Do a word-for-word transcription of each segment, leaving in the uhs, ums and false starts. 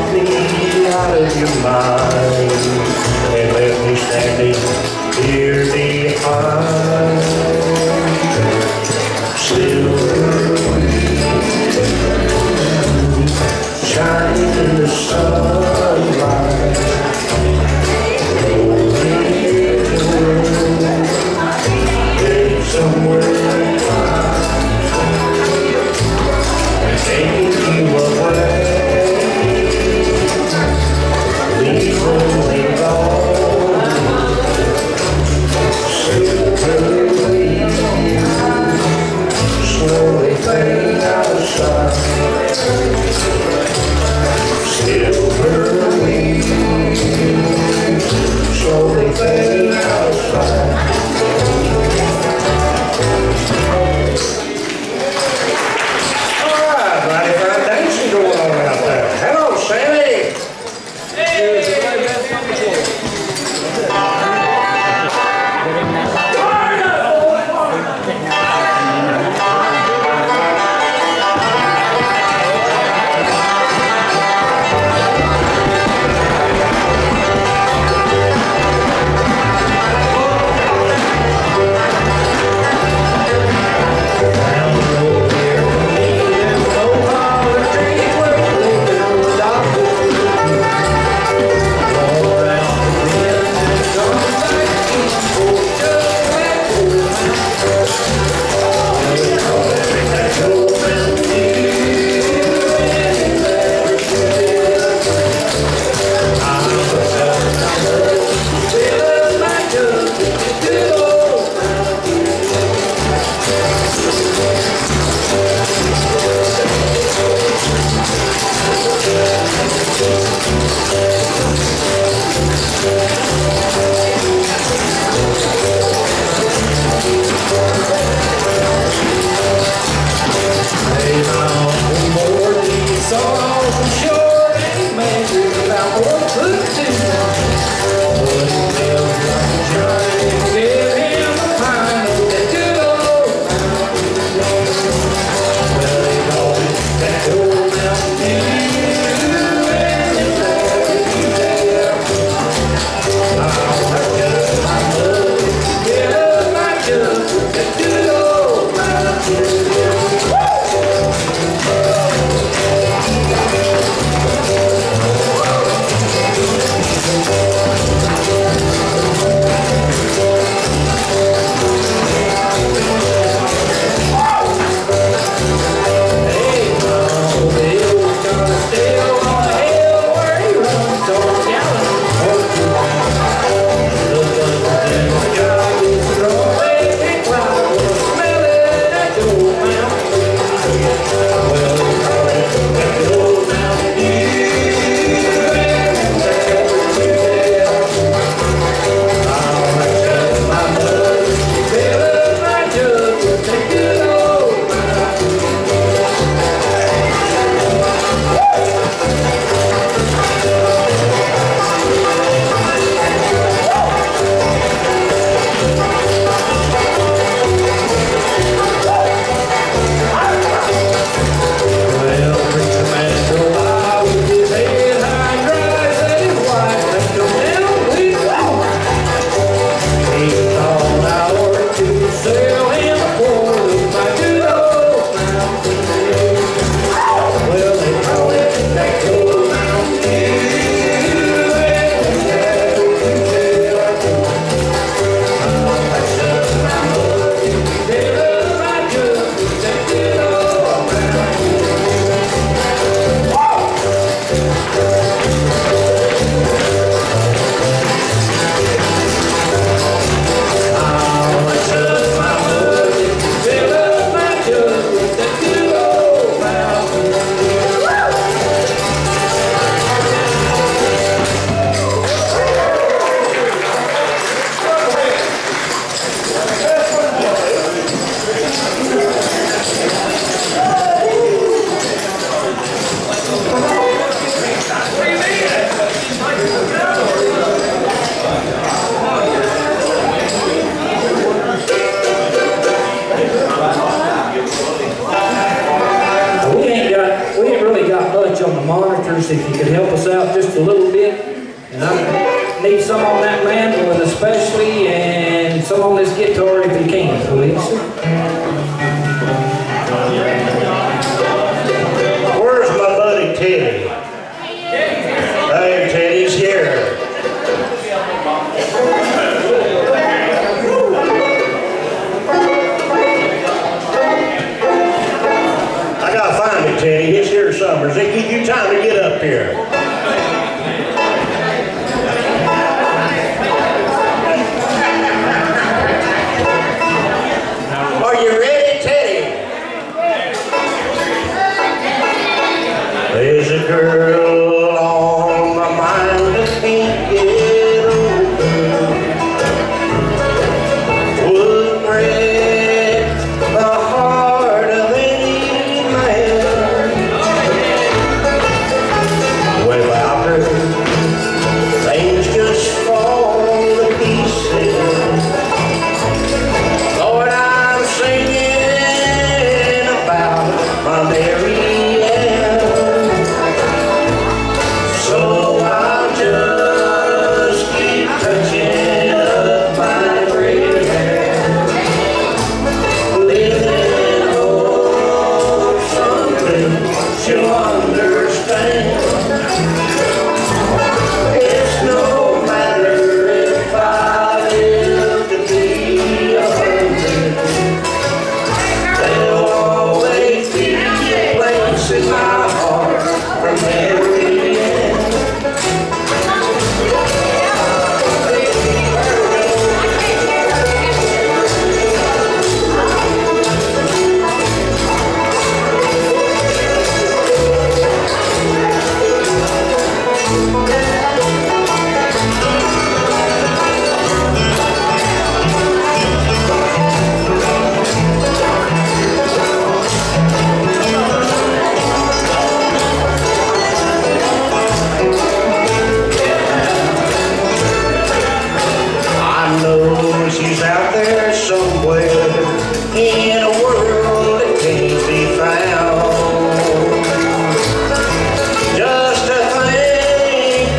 knocked me out of your mind and left me standing here behind. Silver shining in the sunlight, headed somewhere, taking you away, leaving me alone. Silver us out just a little bit. And I need some on that mandolin especially, and some on this guitar if you can, please. Where's my buddy Teddy? Hey, Teddy's here. I gotta find it, Teddy. It's here somewhere. Does it give you time to get up here? Are you ready, Teddy? There's a girl on my mind that can't get over. Would break the heart of any man. Without her, things just fall to pieces. Lord, I'm singing about my Mary. So I'll just keep touching up my gray hair, living hope someday she'll understand. It's no matter if I live to be a hundred, there'll always be a place in my heart for Mary. She's out there somewhere in a world that can't be found. Just to think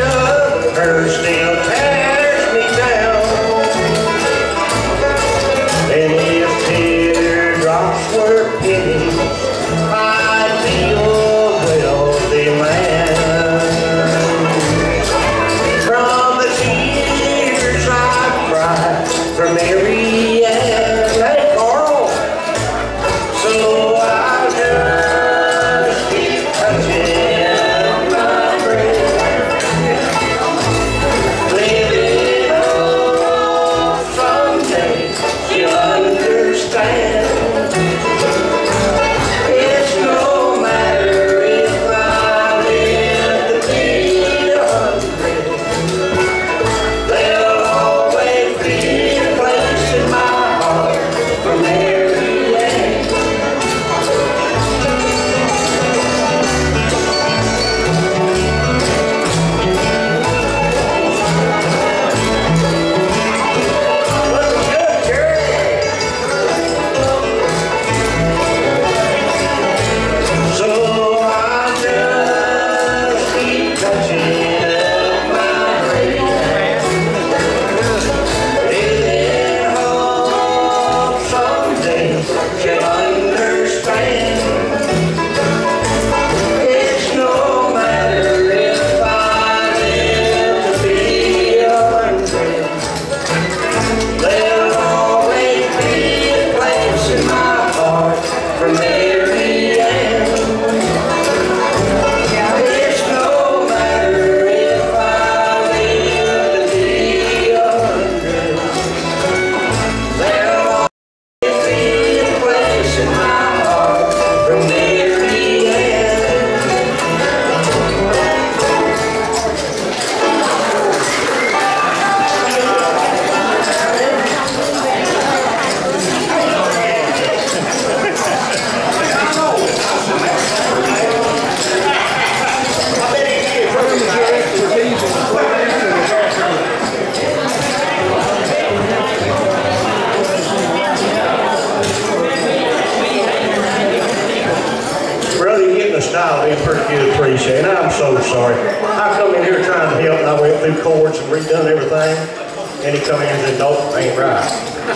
come in here trying to help, and I went through chords and redone everything. And he come in and said, nope, ain't right.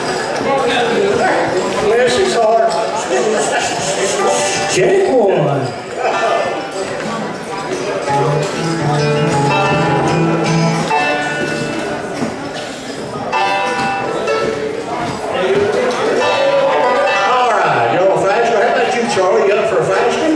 Bless his heart. Check one. All right, you on fast? How about you, Charlie? You up for a fasting?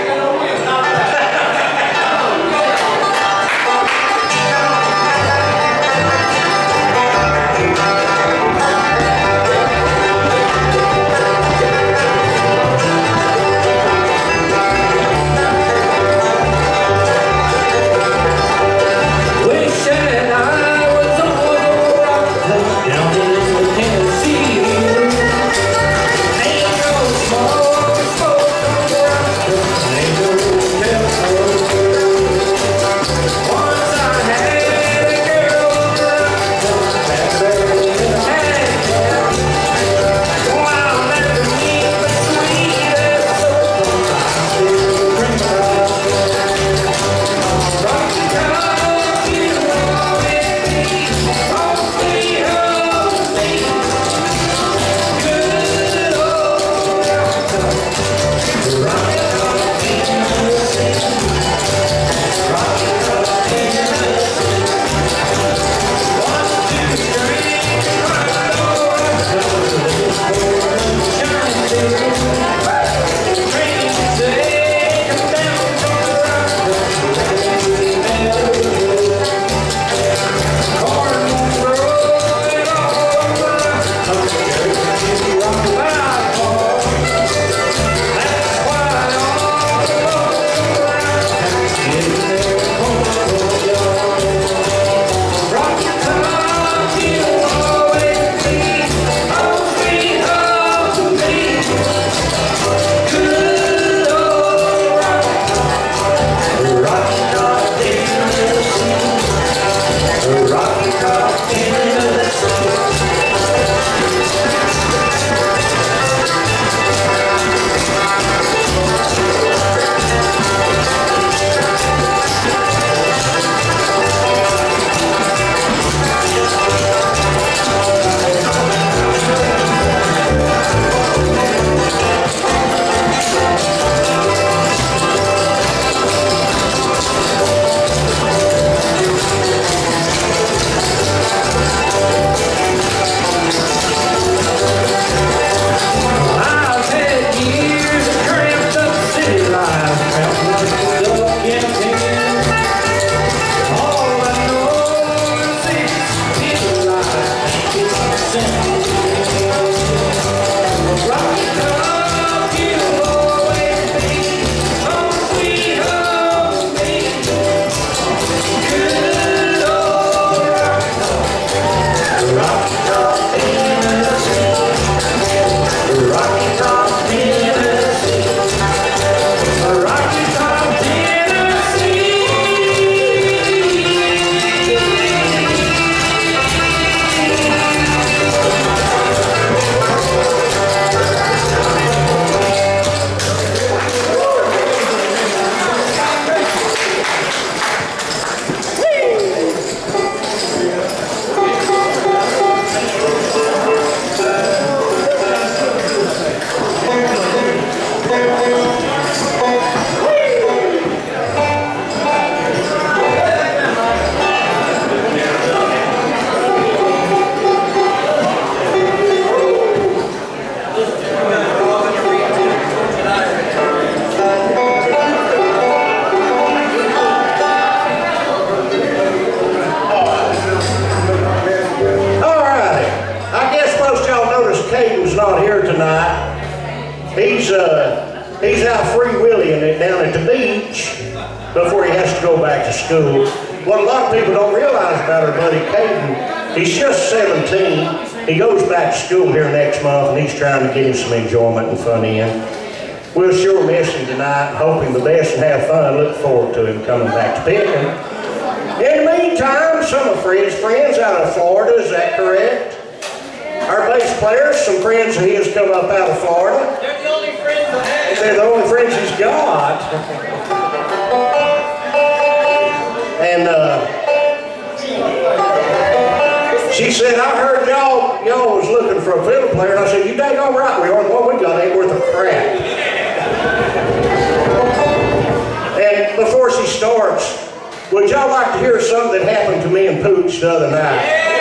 He's uh, he's out free willing it down at the beach before he has to go back to school. What a lot of people don't realize about our buddy Caden, he's just seventeen. He goes back to school here next month, and he's trying to get him some enjoyment and fun in. We'll sure miss him tonight, hope him the best and have fun. Look forward to him coming back to Picken. In the meantime, some of Fred's friends out of Florida, is that correct? Our bass players, some friends of his come up out of Florida. They're the only friends I have. They're the only friends he's got. And uh, said, I heard y'all y'all was looking for a fiddle player. And I said, you dang all right we are. What we got ain't worth a crap. And before she starts, would y'all like to hear something that happened to me and Pooch the other night?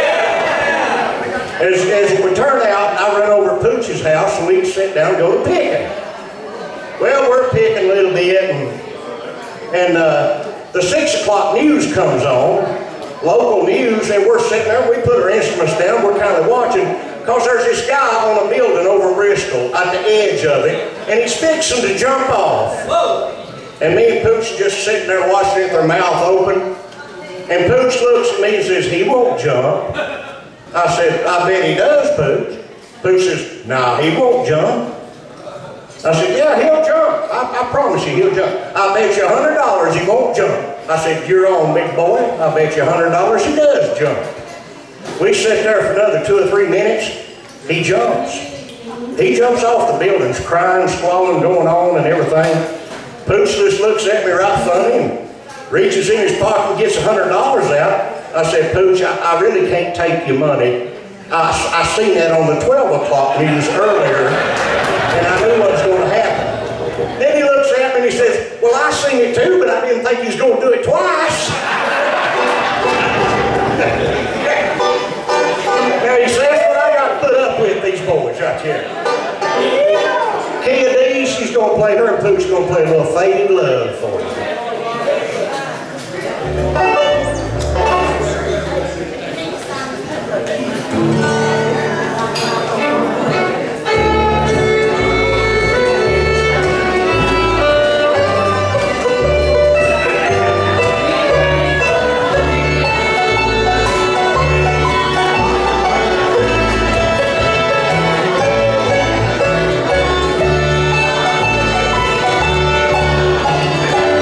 As, as it would turn out, I run over to Pooch's house and we sit down and go to picking. Well, we're picking a little bit, and, and uh, the six o'clock news comes on, local news, and we're sitting there, we put our instruments down, we're kind of watching, because there's this guy on a building over in Bristol at the edge of it, and he's fixing to jump off. Whoa. And me and Pooch just sitting there watching it, their mouth open, and Pooch looks at me and says, he won't jump. I said, I bet he does, Pooch. Pooch says, nah, he won't jump. I said, yeah, he'll jump. I, I promise you, he'll jump. I bet you a hundred dollars he won't jump. I said, you're on, big boy. I bet you a hundred dollars he does jump. We sit there for another two or three minutes. He jumps. He jumps off the buildings, crying, squalling, going on and everything. Pooch just looks at me right funny and reaches in his pocket and gets a hundred dollars out. I said, Pooch, I, I really can't take your money. I, I seen that on the twelve o'clock news earlier, and I knew what was going to happen. Then he looks at me and he says, well, I seen it too, but I didn't think he was going to do it twice. Now he says, what I got to put up with these boys right here. Kia D, she's going to play her, and Pooch's going to play a little Faded Love for you. Thank you.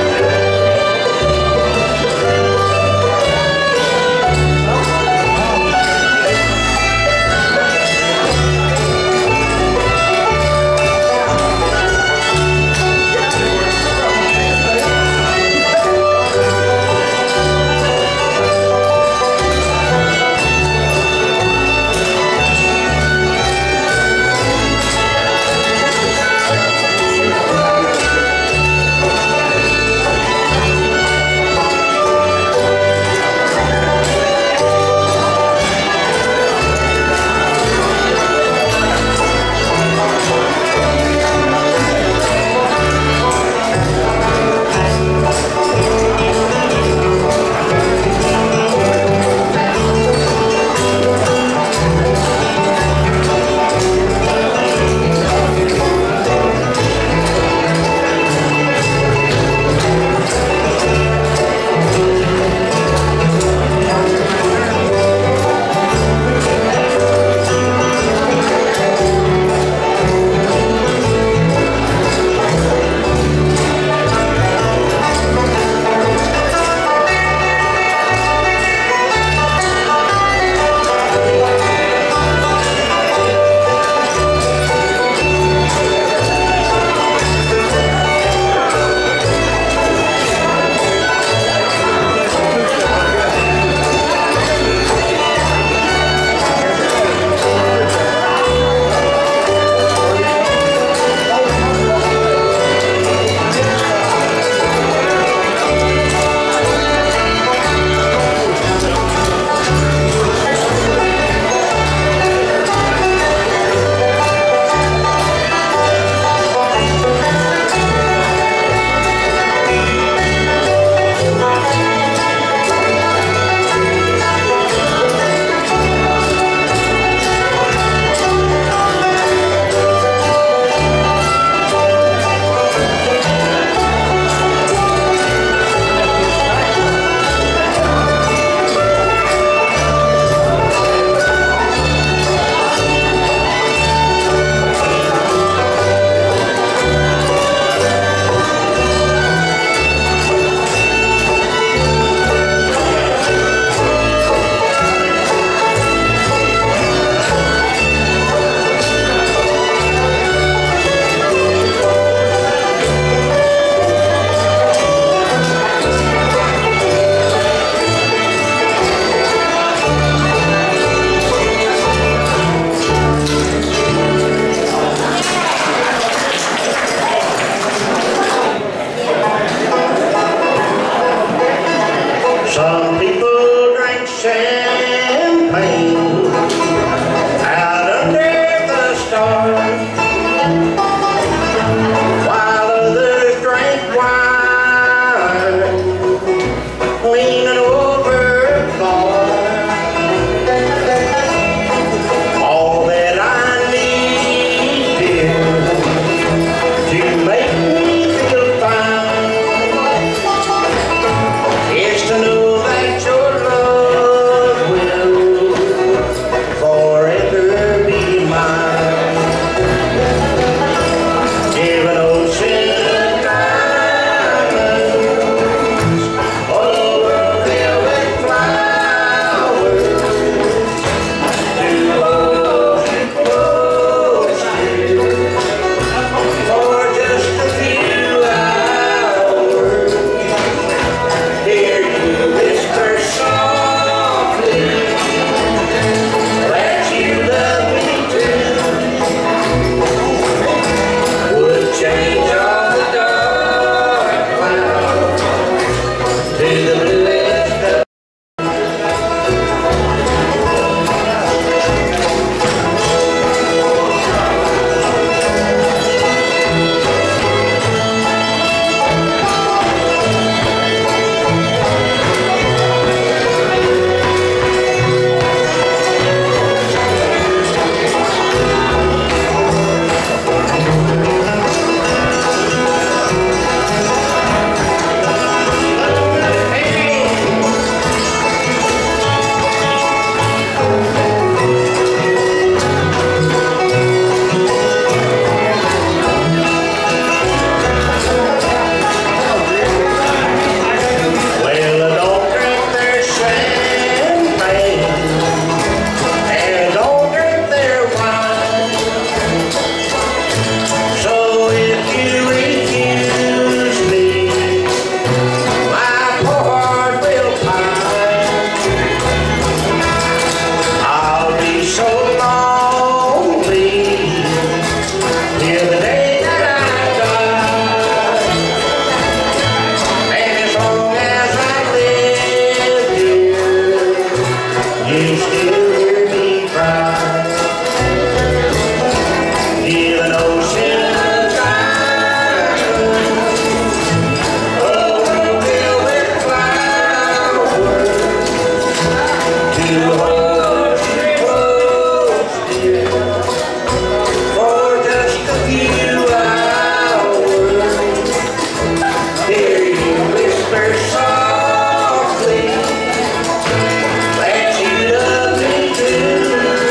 hold you close, dear, for just a few hours. Hear you whisper softly that you love me too.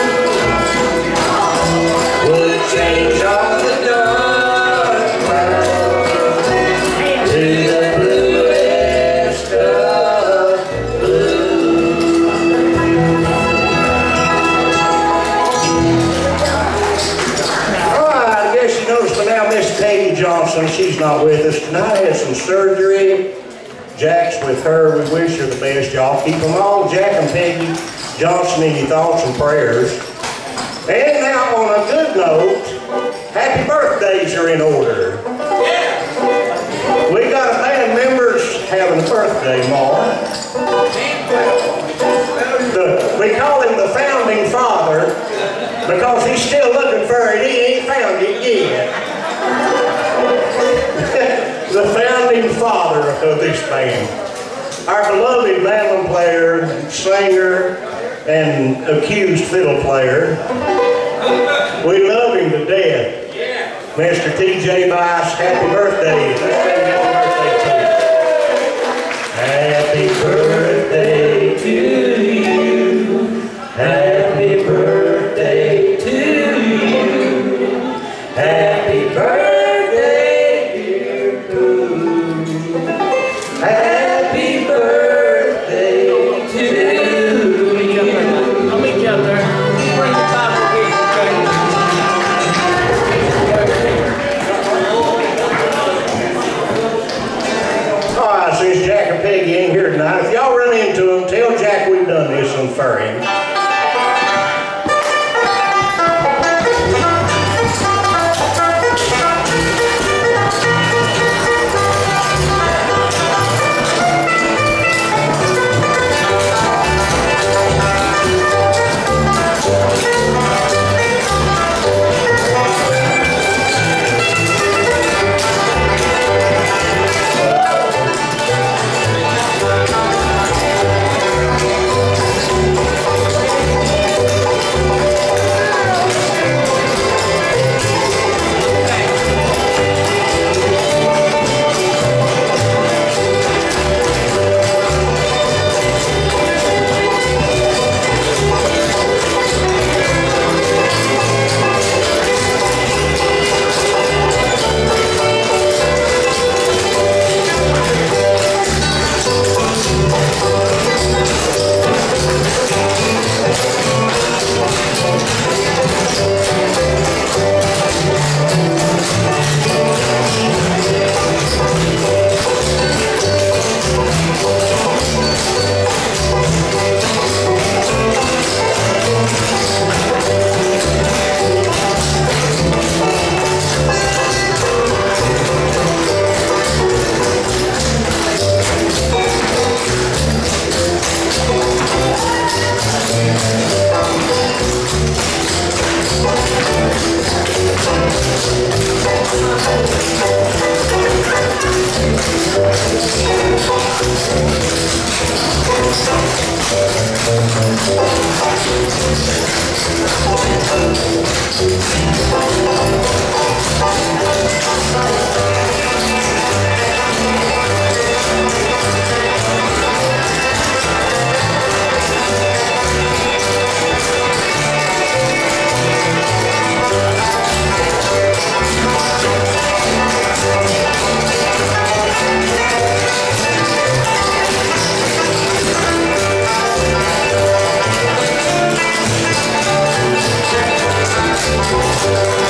Would change all the dark clouds to the bluest of blue. Alright, I guess you noticed by now Miss Peggy Johnson, she's not with us tonight, had some surgery. Jack's with her, we wish her the best. Y'all keep them all, Jack and Peggy Johnson, in your thoughts and prayers. And now on a good note, happy birthdays are in order. We got a band members having a birthday, Mark. The, we call him the founding father because he's still looking for it. He ain't found it yet. The founding father of this band. Our beloved mandolin player, singer, and accused fiddle player. We love him to death. Mister T J Bice, happy birthday. Let's sing happy birthday to you. Happy birthday to you. Happy birthday, dear Boo. Happy birthday to you. I'll meet you out there. Bring the Bible with you, okay? Alright, since Jack and Peggy ain't here tonight, if y'all run into him, tell Jack we've done this one for him. Thank you.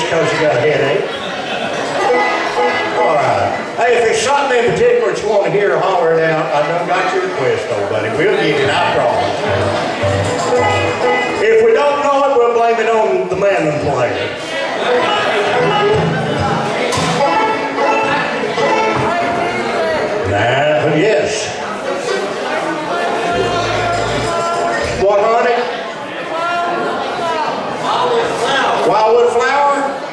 because you got a headache. All right. Hey, if there's something in particular that you want to hear, holler it out. I done got your request, though, buddy. We'll get it, I promise. If we don't know it, we'll blame it on the mandolin player. Nah, yes. What, honey? Wildwood flower?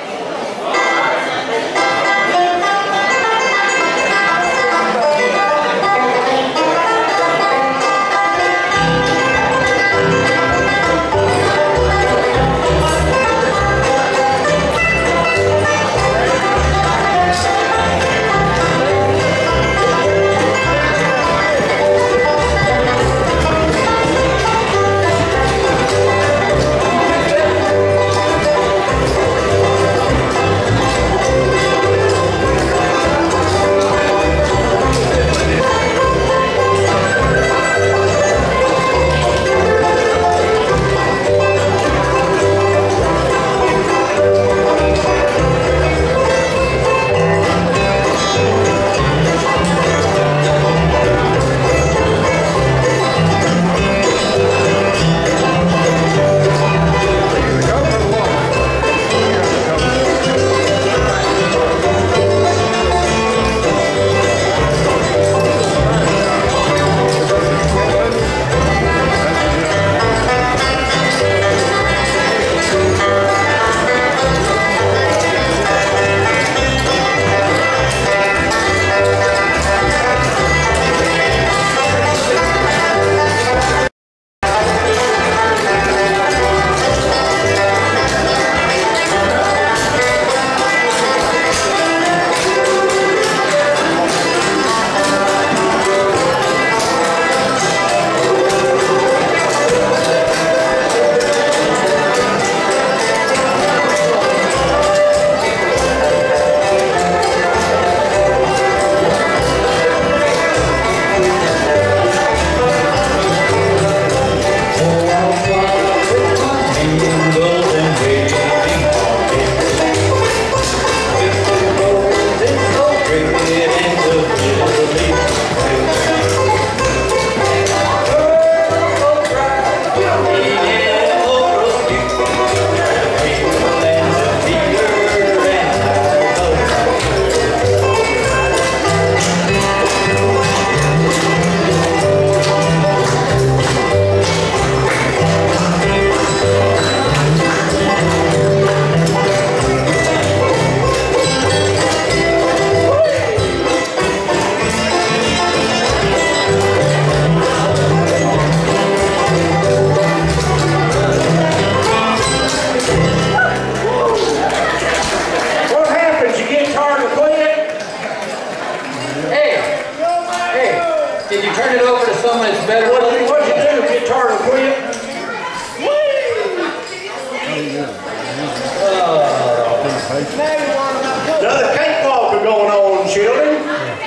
Another cakewalk going on, children.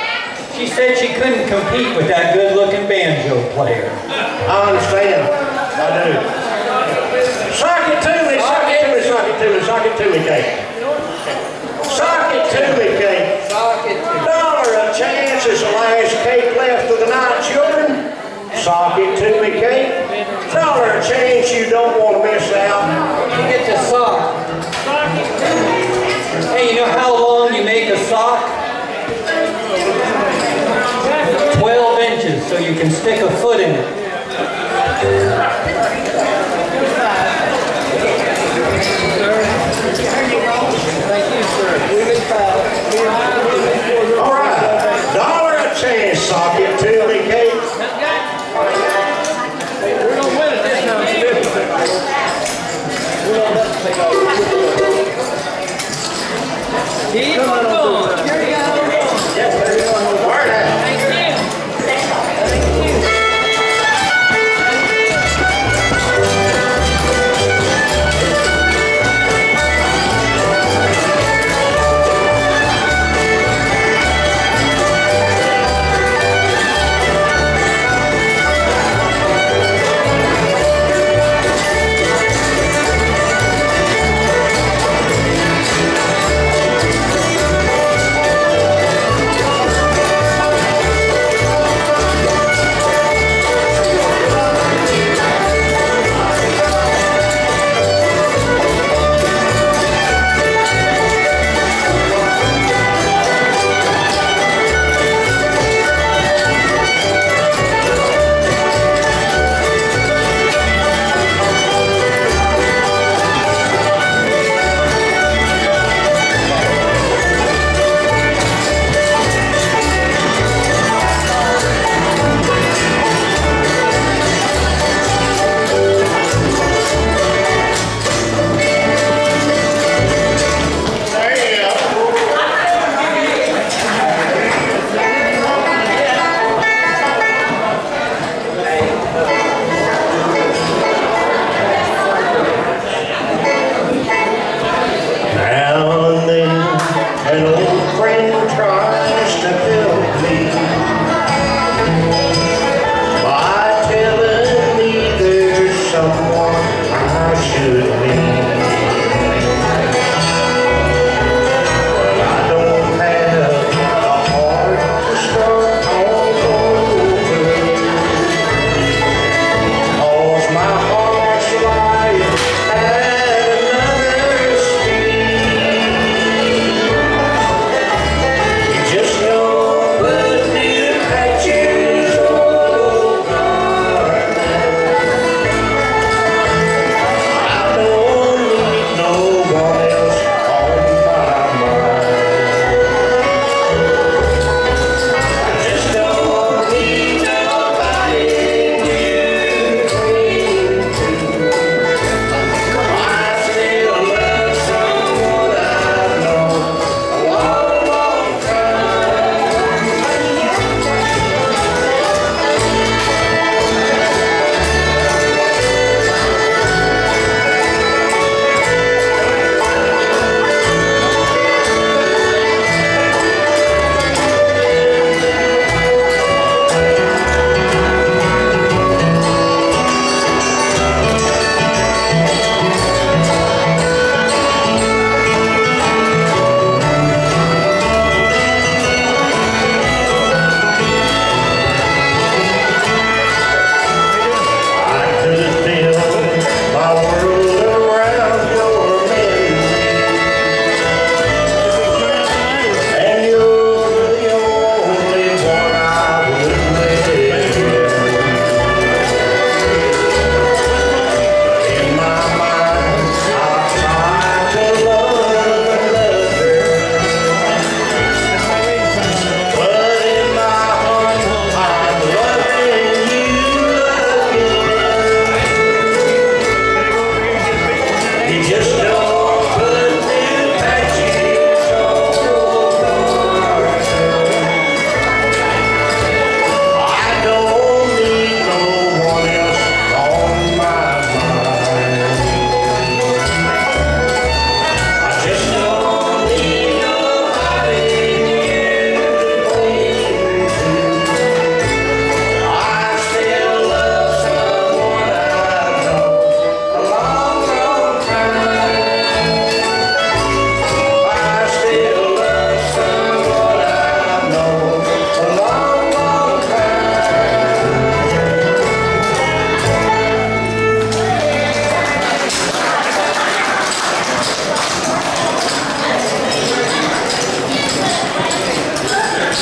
She said she couldn't compete with that good-looking banjo player. I understand. I do. Sock it to me, sock it to me, sock it to me, sock it to me, Kate. Sock it to me, Kate. Sock it to me. Dollar a chance is the last cake left of the night, children. Sock it to me, Kate. Dollar a chance, you don't want to miss out. You get the sock. Hey, you know how long you make a sock? twelve inches, so you can stick a foot in it. All right, dollar a chance, sock it to me, Kate. We're going to win it this time. Keep on going. Here we go. Word out. Thank you.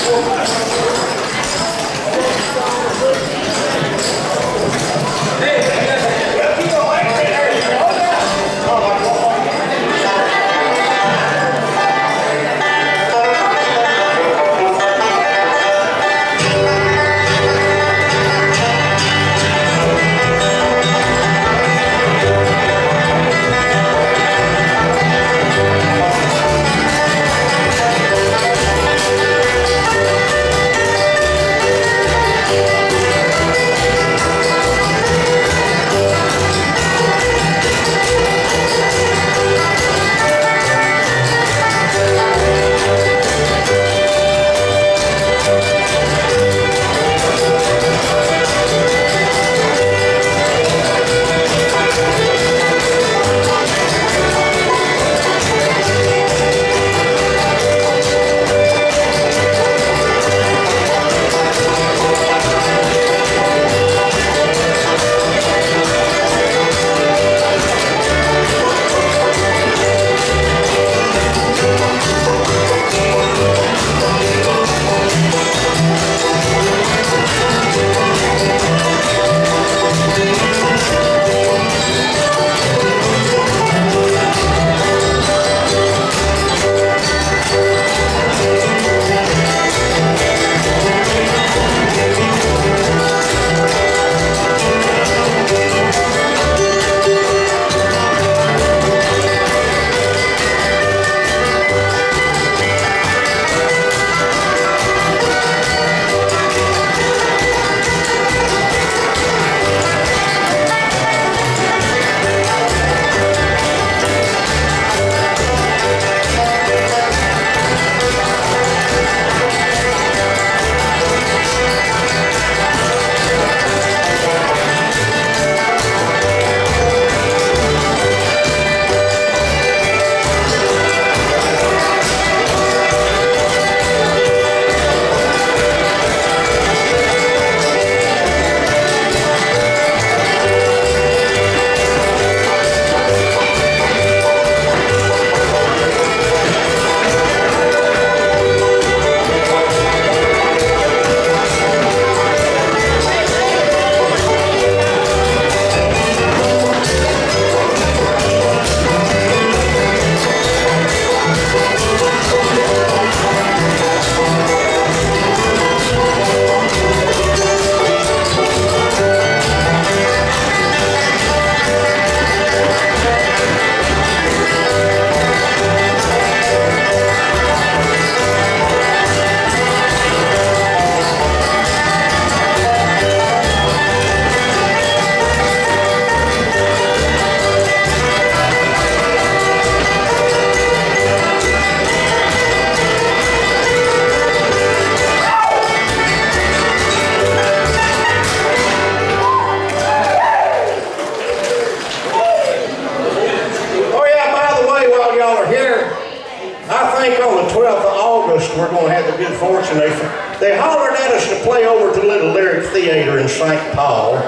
We're going to have the good fortune. They, they hollered at us to play over to Little Lyric Theater in Saint Paul.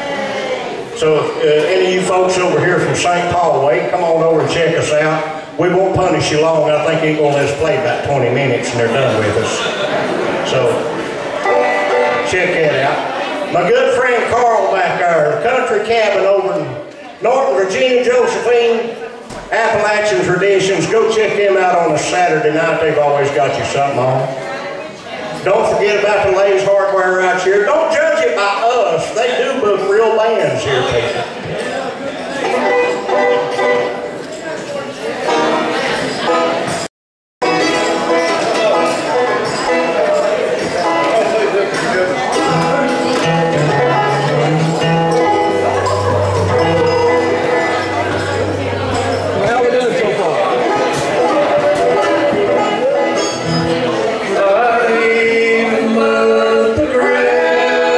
So if uh, any of you folks over here from Saint Paul way, come on over and check us out. We won't punish you long. I think they're going to let us play about twenty minutes and they're done with us. So check that out. My good friend Carl back there, the country cabin over in Northern Virginia, Josephine, Appalachian Traditions. Go check them out on a Saturday night. They've always got you something on. Don't forget about the Lay's Hardware right here. Don't judge it by us. They do book real bands here, people.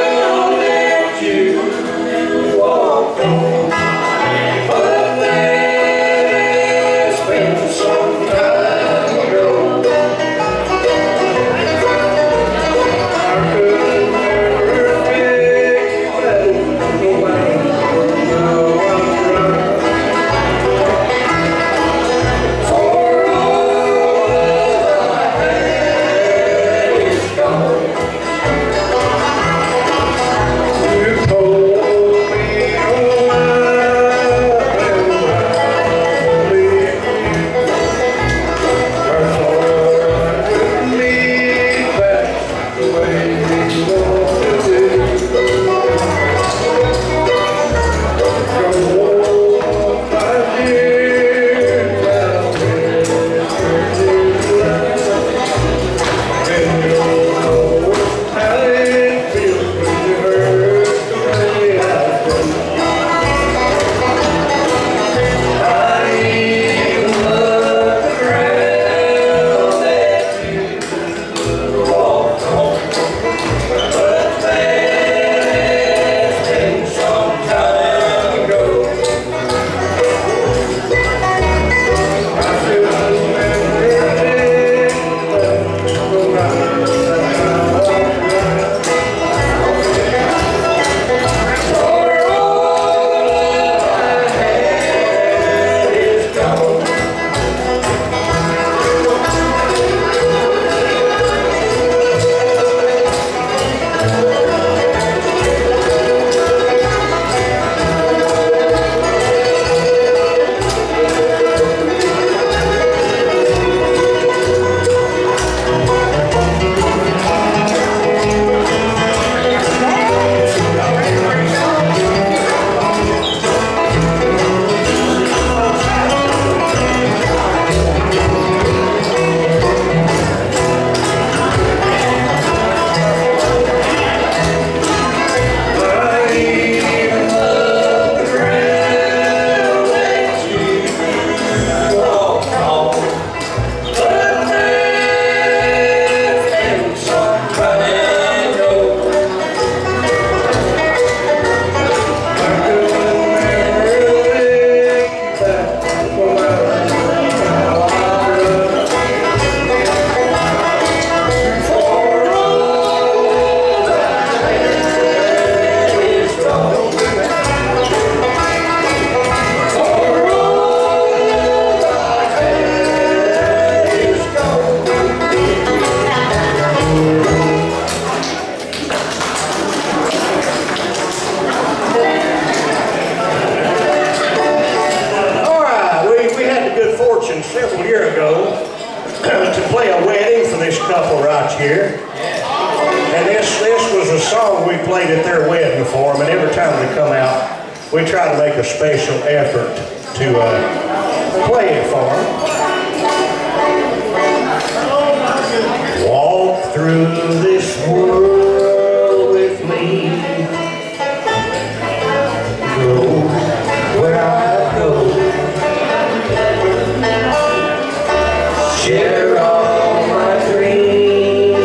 Walked on, but they Several years ago to play a wedding for this couple right here. And this, this was a song we played at their wedding for them, and every time they come out, we try to make a special effort to uh, play it for them. Walk through this world with me. Go where I go. Share all my dreams.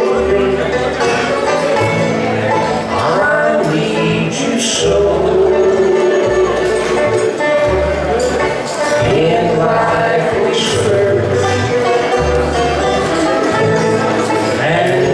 I need you so. In life we search and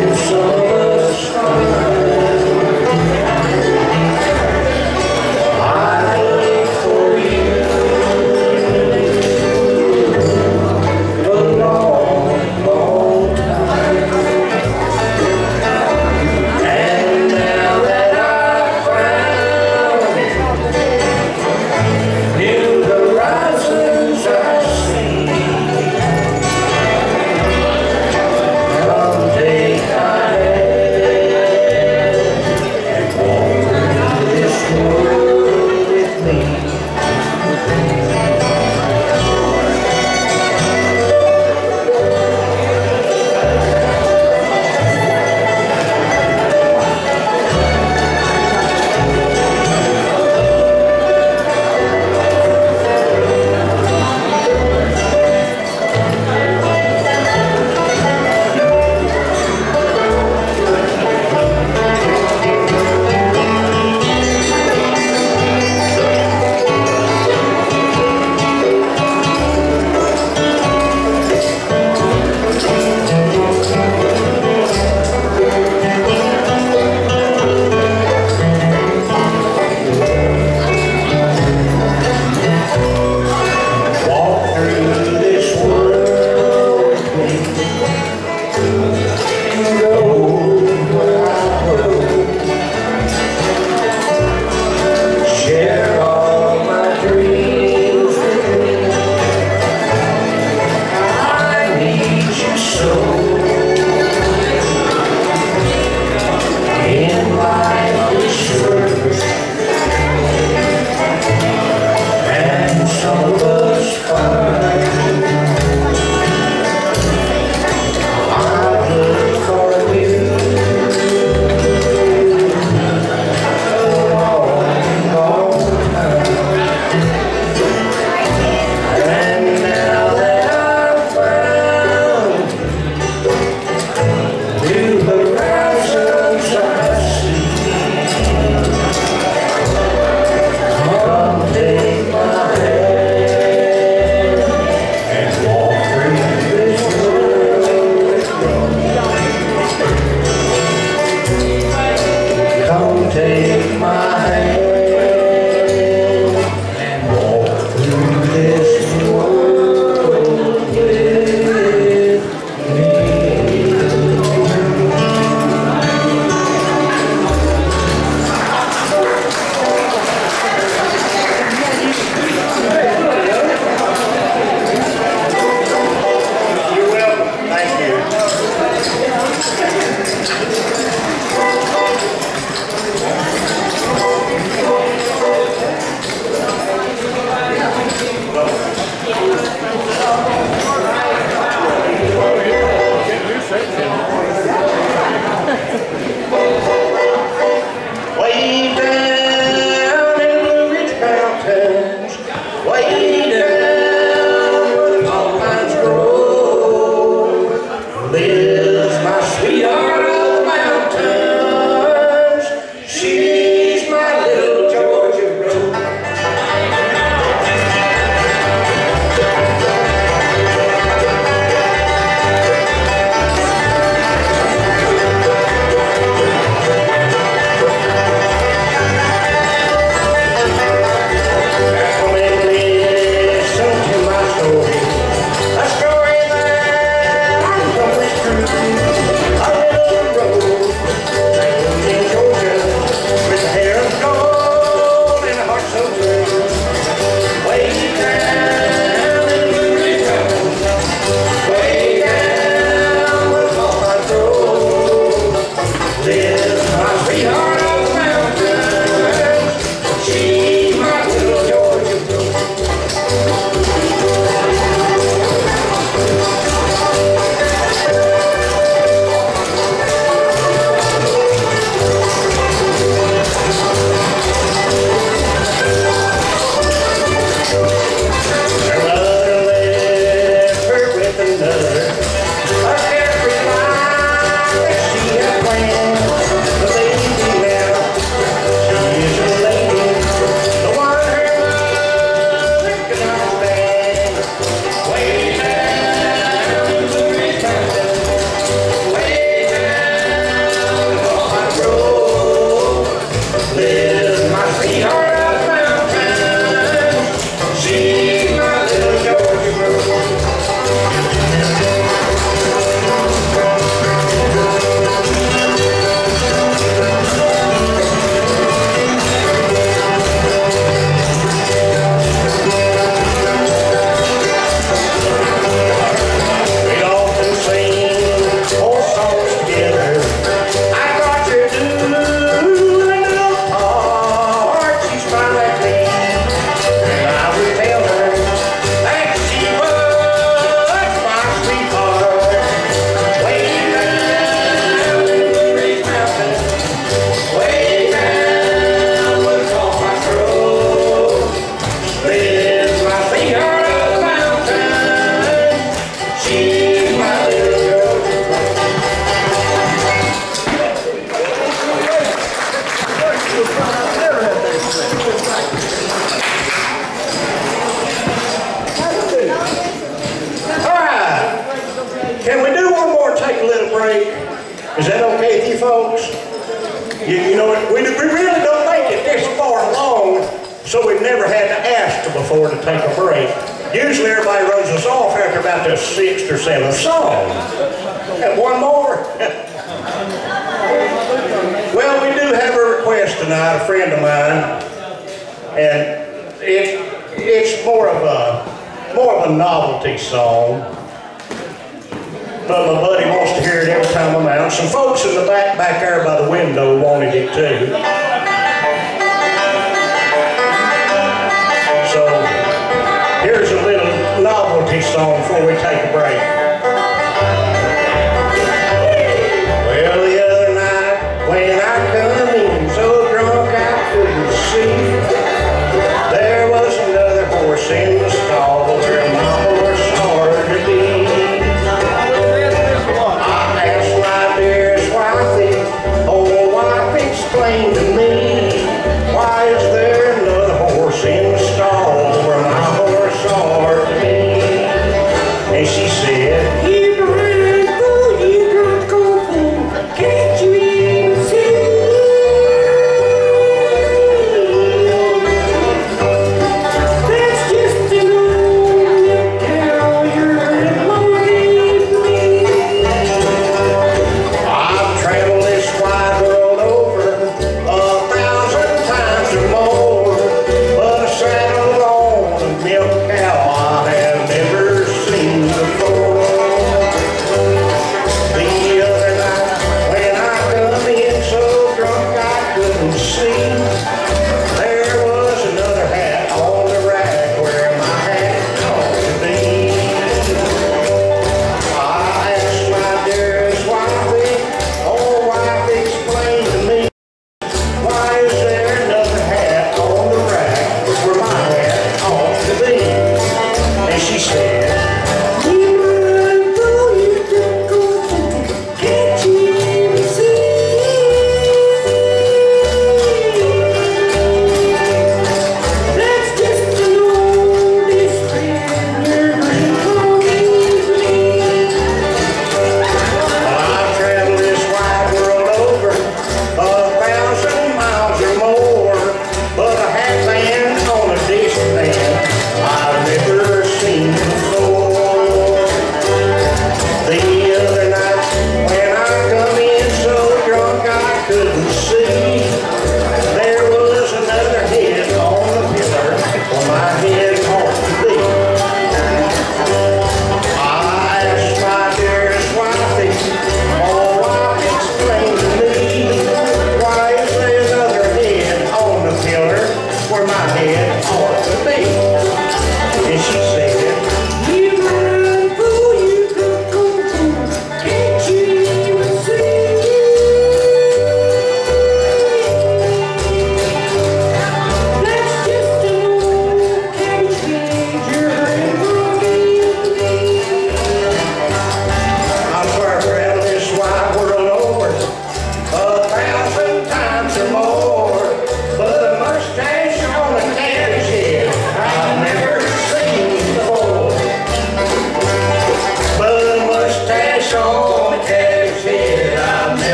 break? Is that okay with you folks? You, you know, we, we really don't make it this far along, so we've never had to ask before to take a break. Usually everybody runs us off after about the sixth or seventh song. And one more. Well, we do have a request tonight, a friend of mine, and it, it's more of a more of a novelty song. But my buddy wants to hear it every time I'm out. Some folks in the back back there by the window wanted it too. So here's a little novelty song before we take a break. Well, the other night when I come in so drunk I couldn't see, there was another horse in the stall where my horse hard to be. Explain to me, why is there another horse in the stall where my horse ought to be? And she said,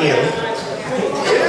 get him.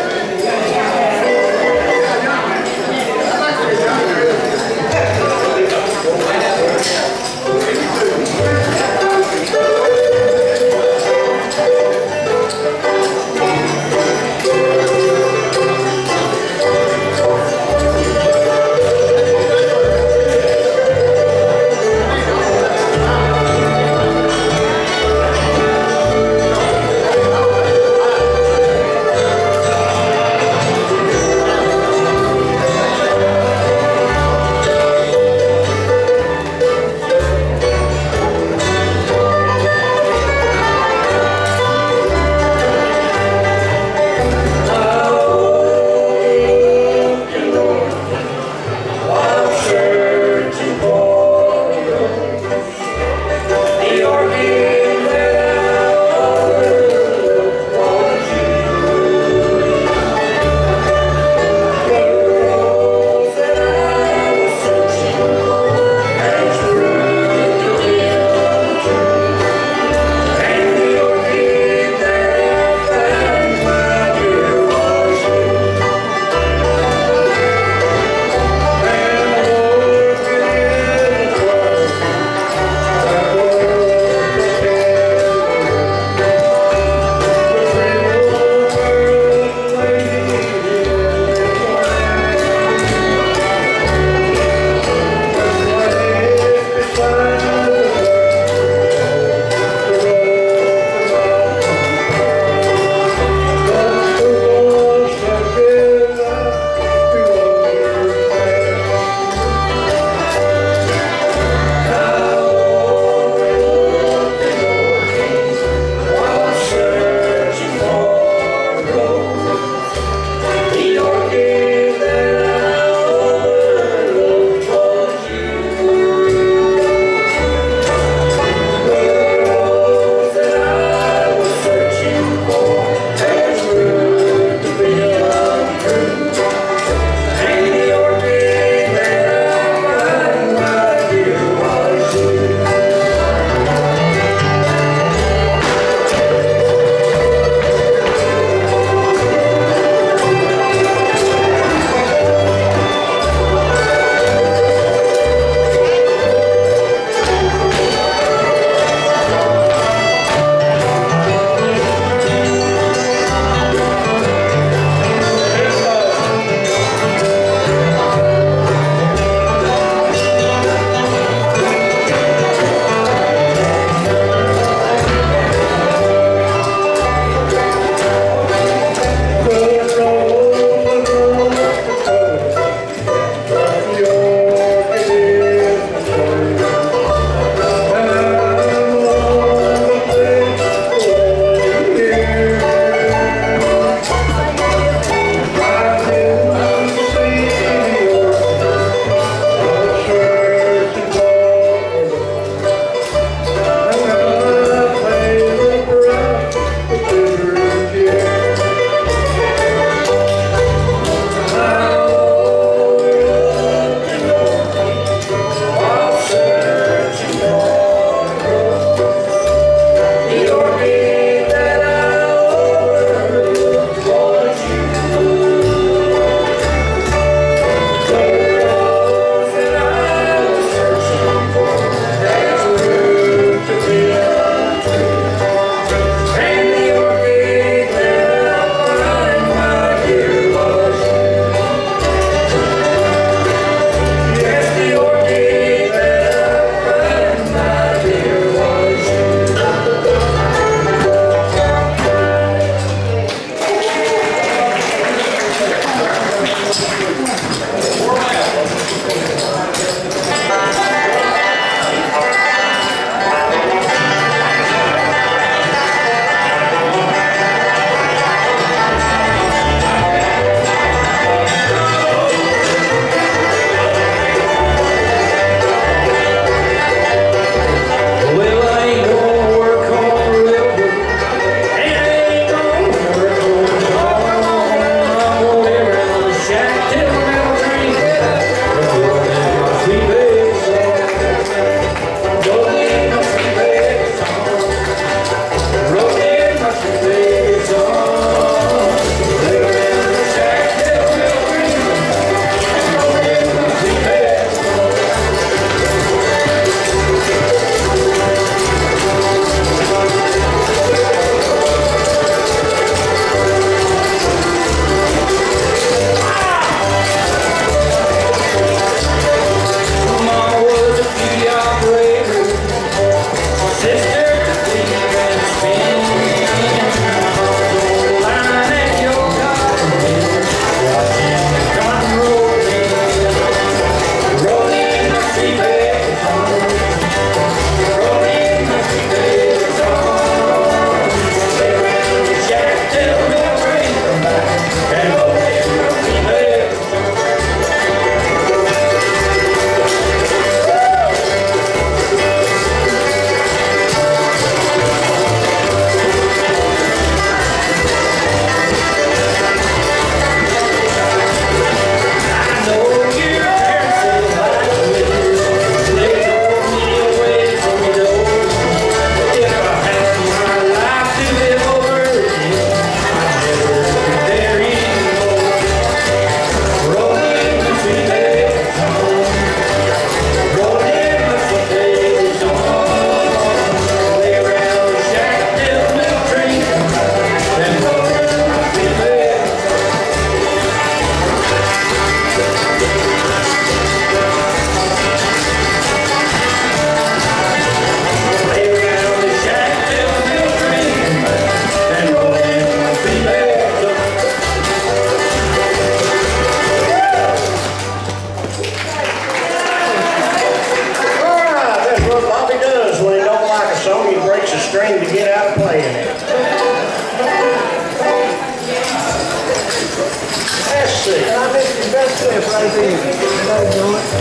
this right here. Everybody do it.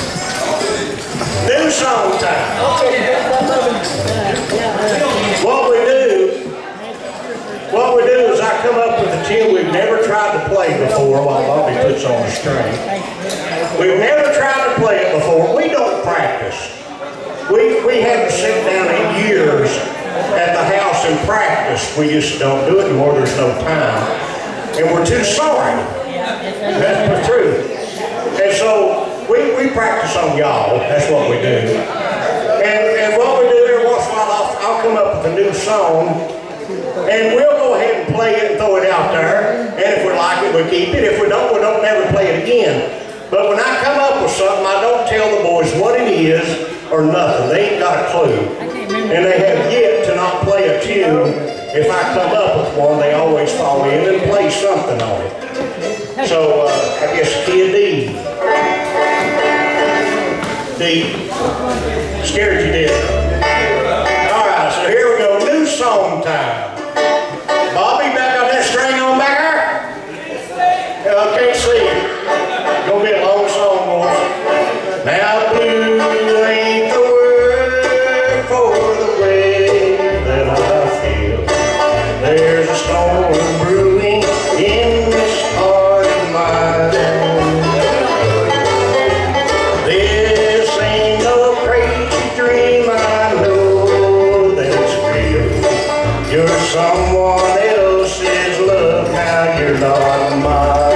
New song time. What we do, what we do is I come up with a tune we've never tried to play before while Bobby puts on the string. We've never tried to play it before. We don't practice. We, we haven't sit down in years at the house and practice. We just don't do it anymore. There's no time. And we're too sorry. That's the truth. And so we, we practice on y'all. That's what we do. And, and what we do every once in a while, I'll, I'll come up with a new song. And we'll go ahead and play it and throw it out there. And if we like it, we keep it. If we don't, we don't never play it again. But when I come up with something, I don't tell the boys what it is or nothing. They ain't got a clue. And they have yet to not play a tune. If I come up with one, they always fall in and play something on it. So, uh, I guess Kid D. D. Scared you did. All right, so here we go. New song time. Bobby, back on that string on back there? I can't see it. Gonna be a long song, boys. Now, blue ain't the word for the way that I feel. There's a storm brewing in this heart of mine. This ain't no crazy dream, I know that it's real. You're someone else's love, now you're not mine.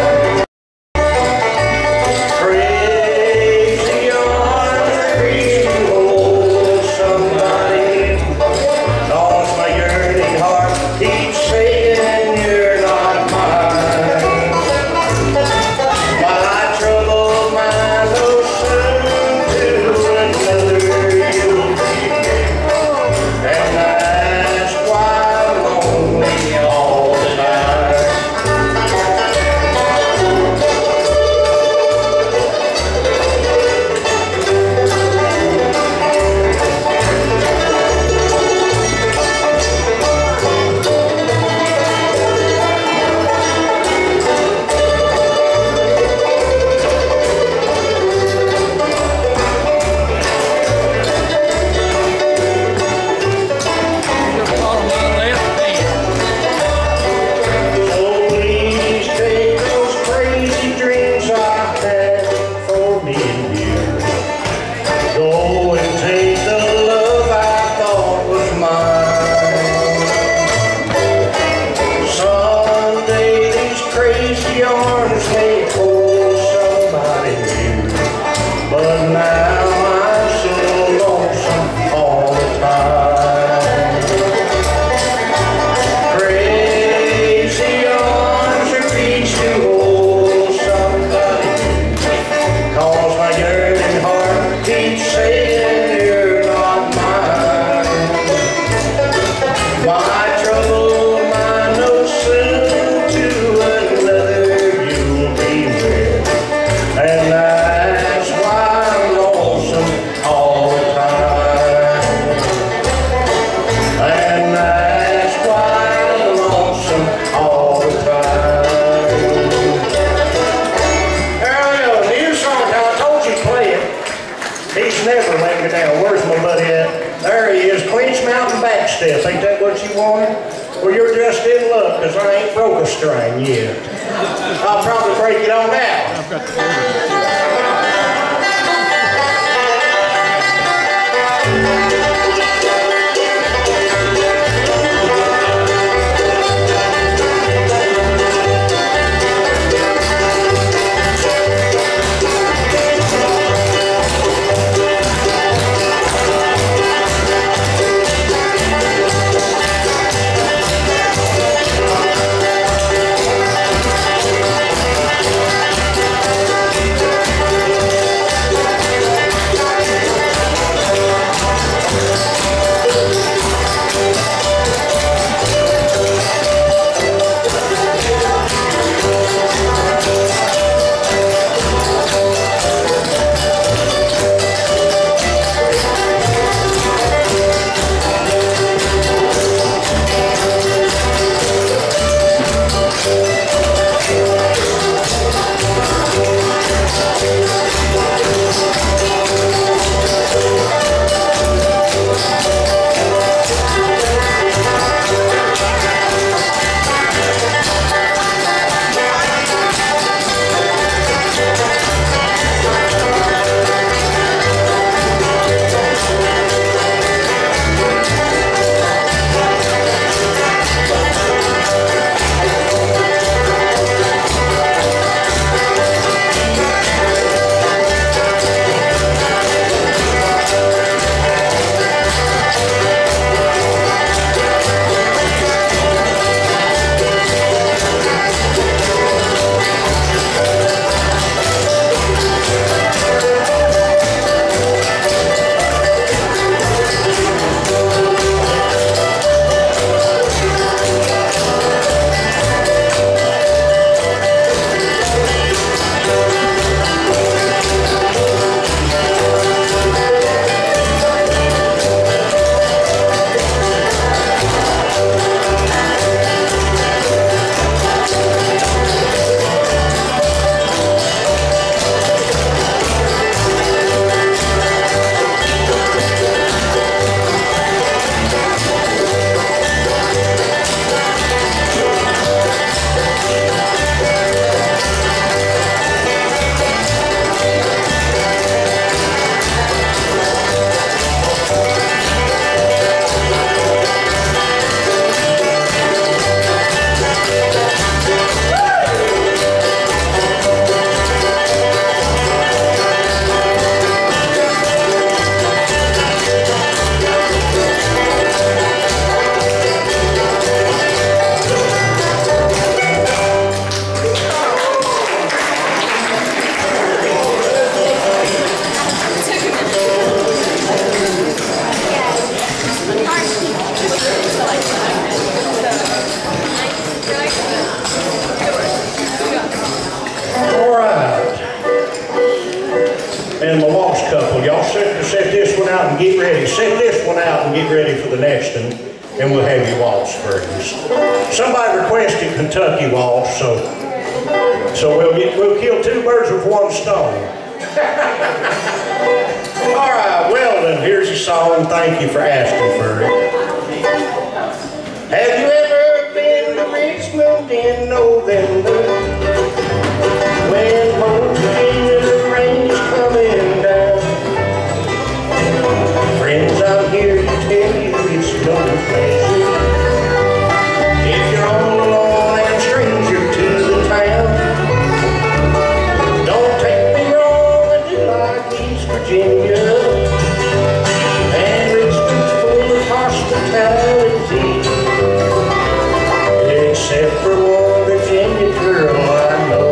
Ain't that what you wanted? Well, you're just in luck, because I ain't broke a string yet. I'll probably break it on out. All right. And my lost couple, y'all set, set this one out and get ready. Set this one out and get ready for the next one, and we'll have you waltz first. Somebody requested Kentucky waltz, so so we'll get we'll kill two birds with one stone. All right, well then, here's your song. Thank you for asking for it. Have you ever been to Richmond in November? When most of the rain's coming down, friends out here to tell you it's no pleasure if you're all alone and stranger to the town. Don't take me wrong, I do like East Virginia, and Richmond's full of hospitality, except for one Virginia girl I know.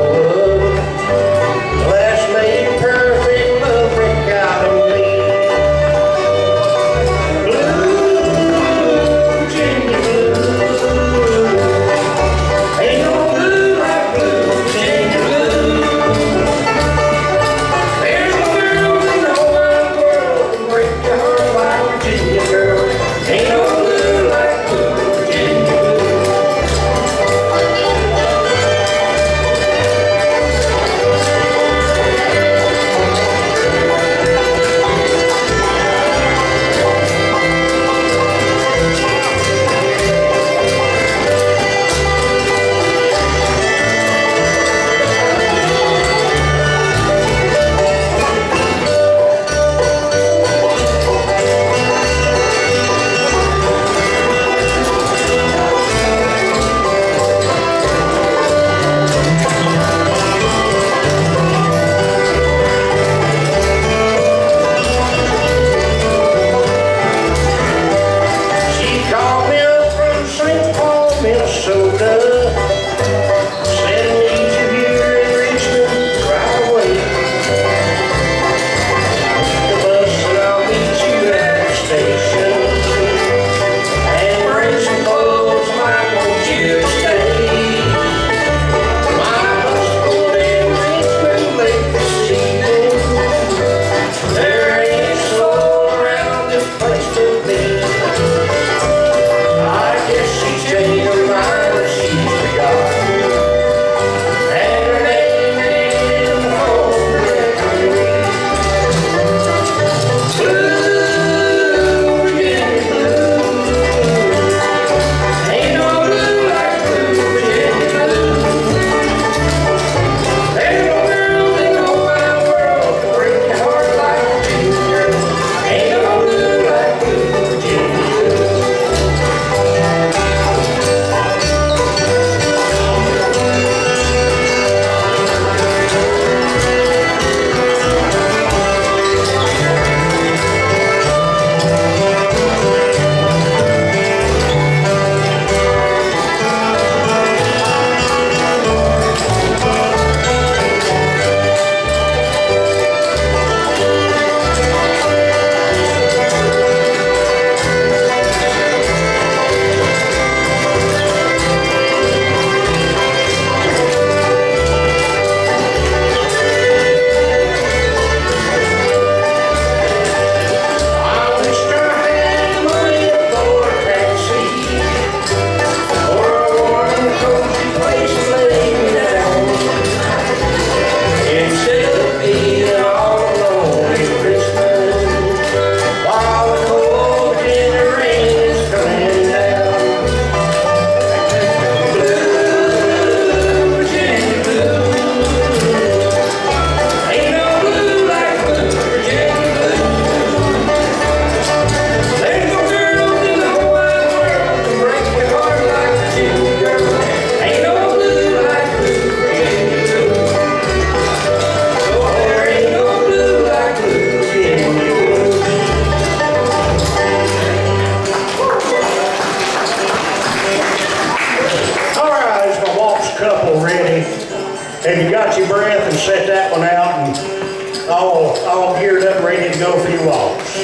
Have you got your breath and set that one out and all, all geared up, ready to go for your walks?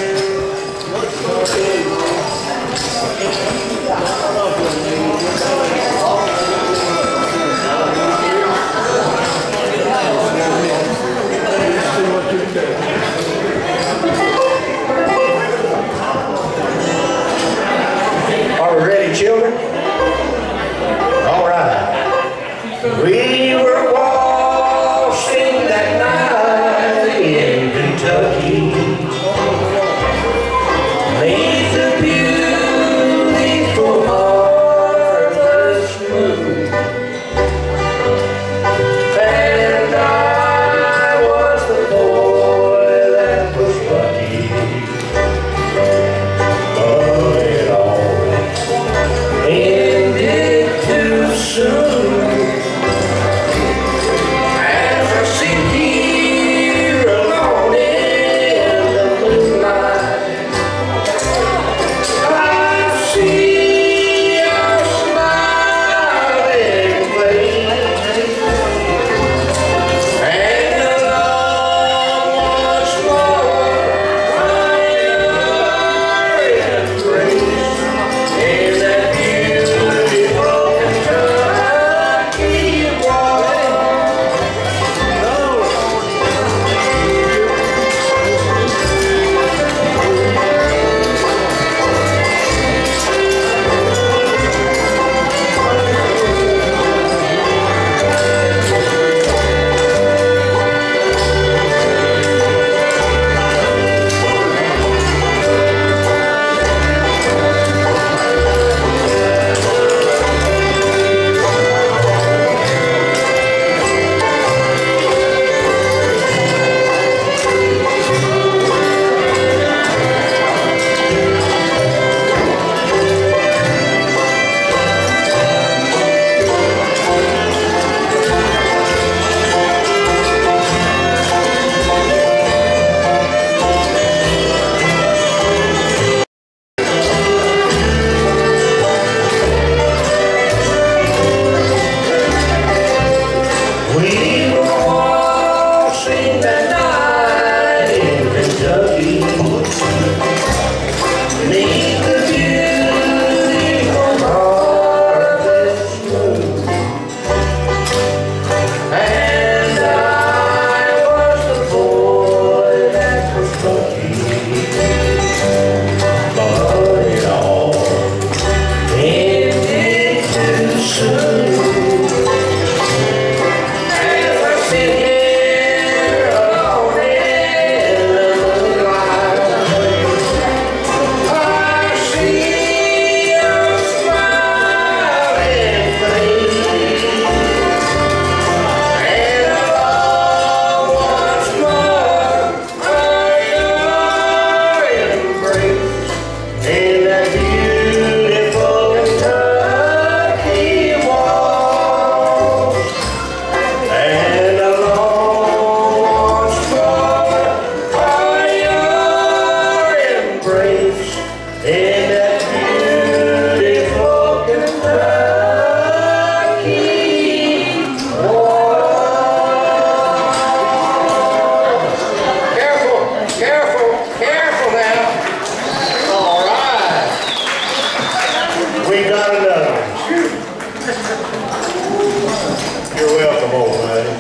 You're welcome, old buddy.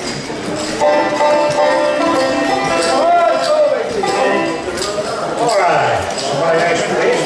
All right. Somebody asked for this.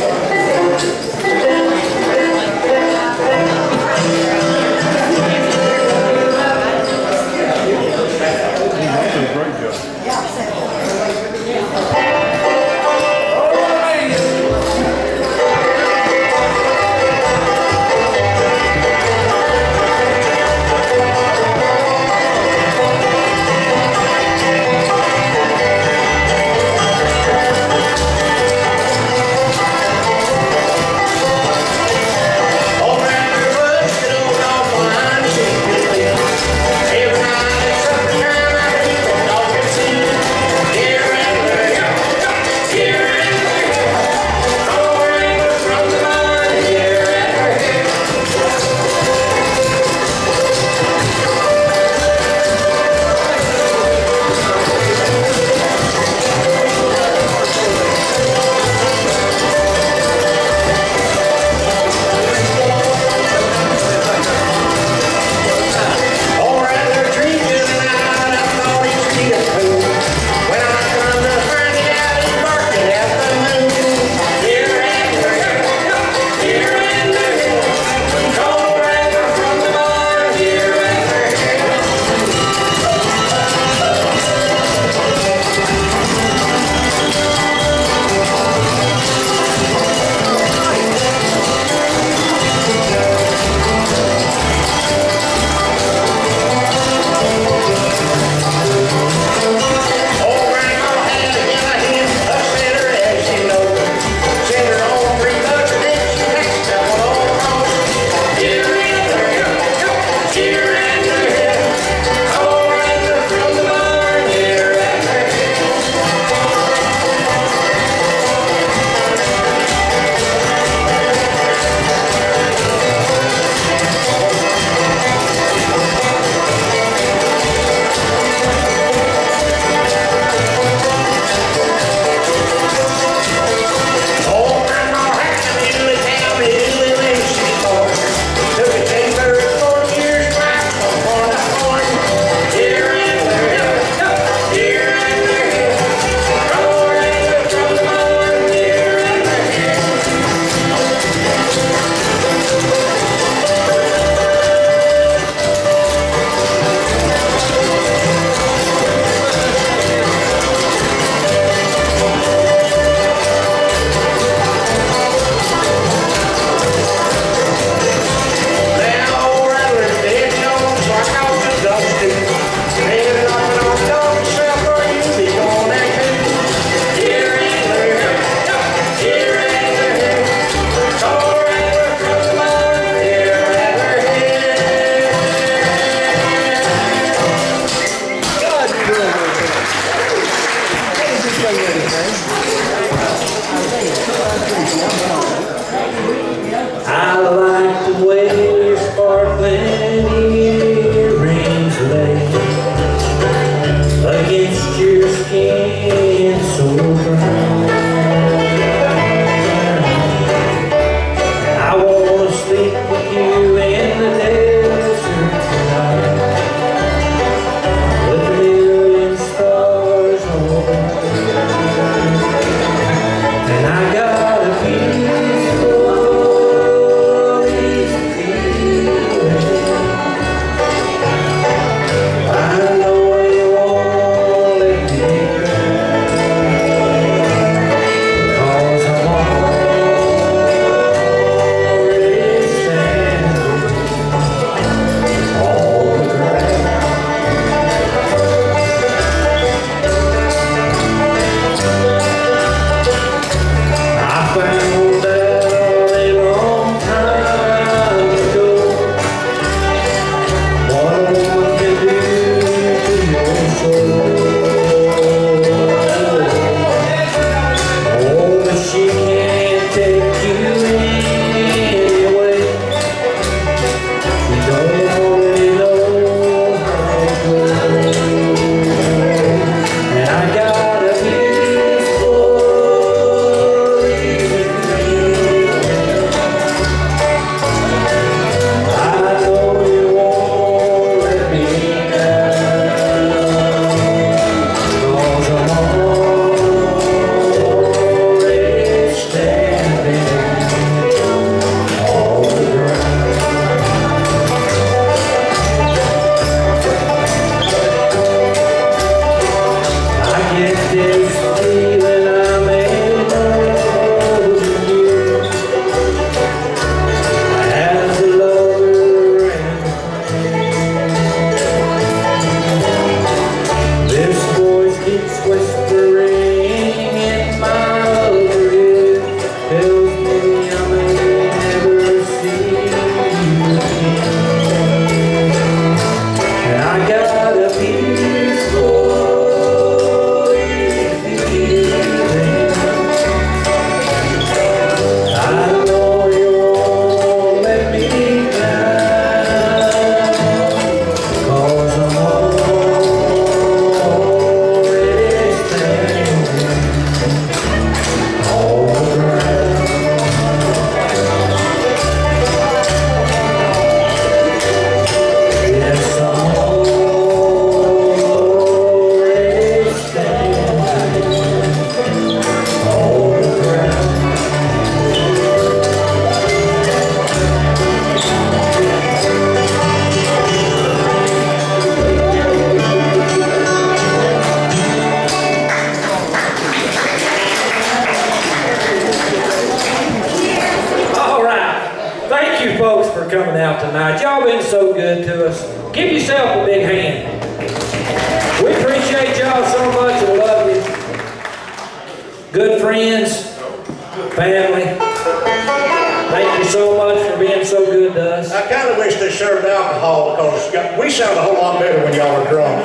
good to us. Give yourself a big hand. We appreciate y'all so much and love you. Good friends, family. Thank you so much for being so good to us. I kind of wish they served alcohol because we sound a whole lot better when y'all are drunk.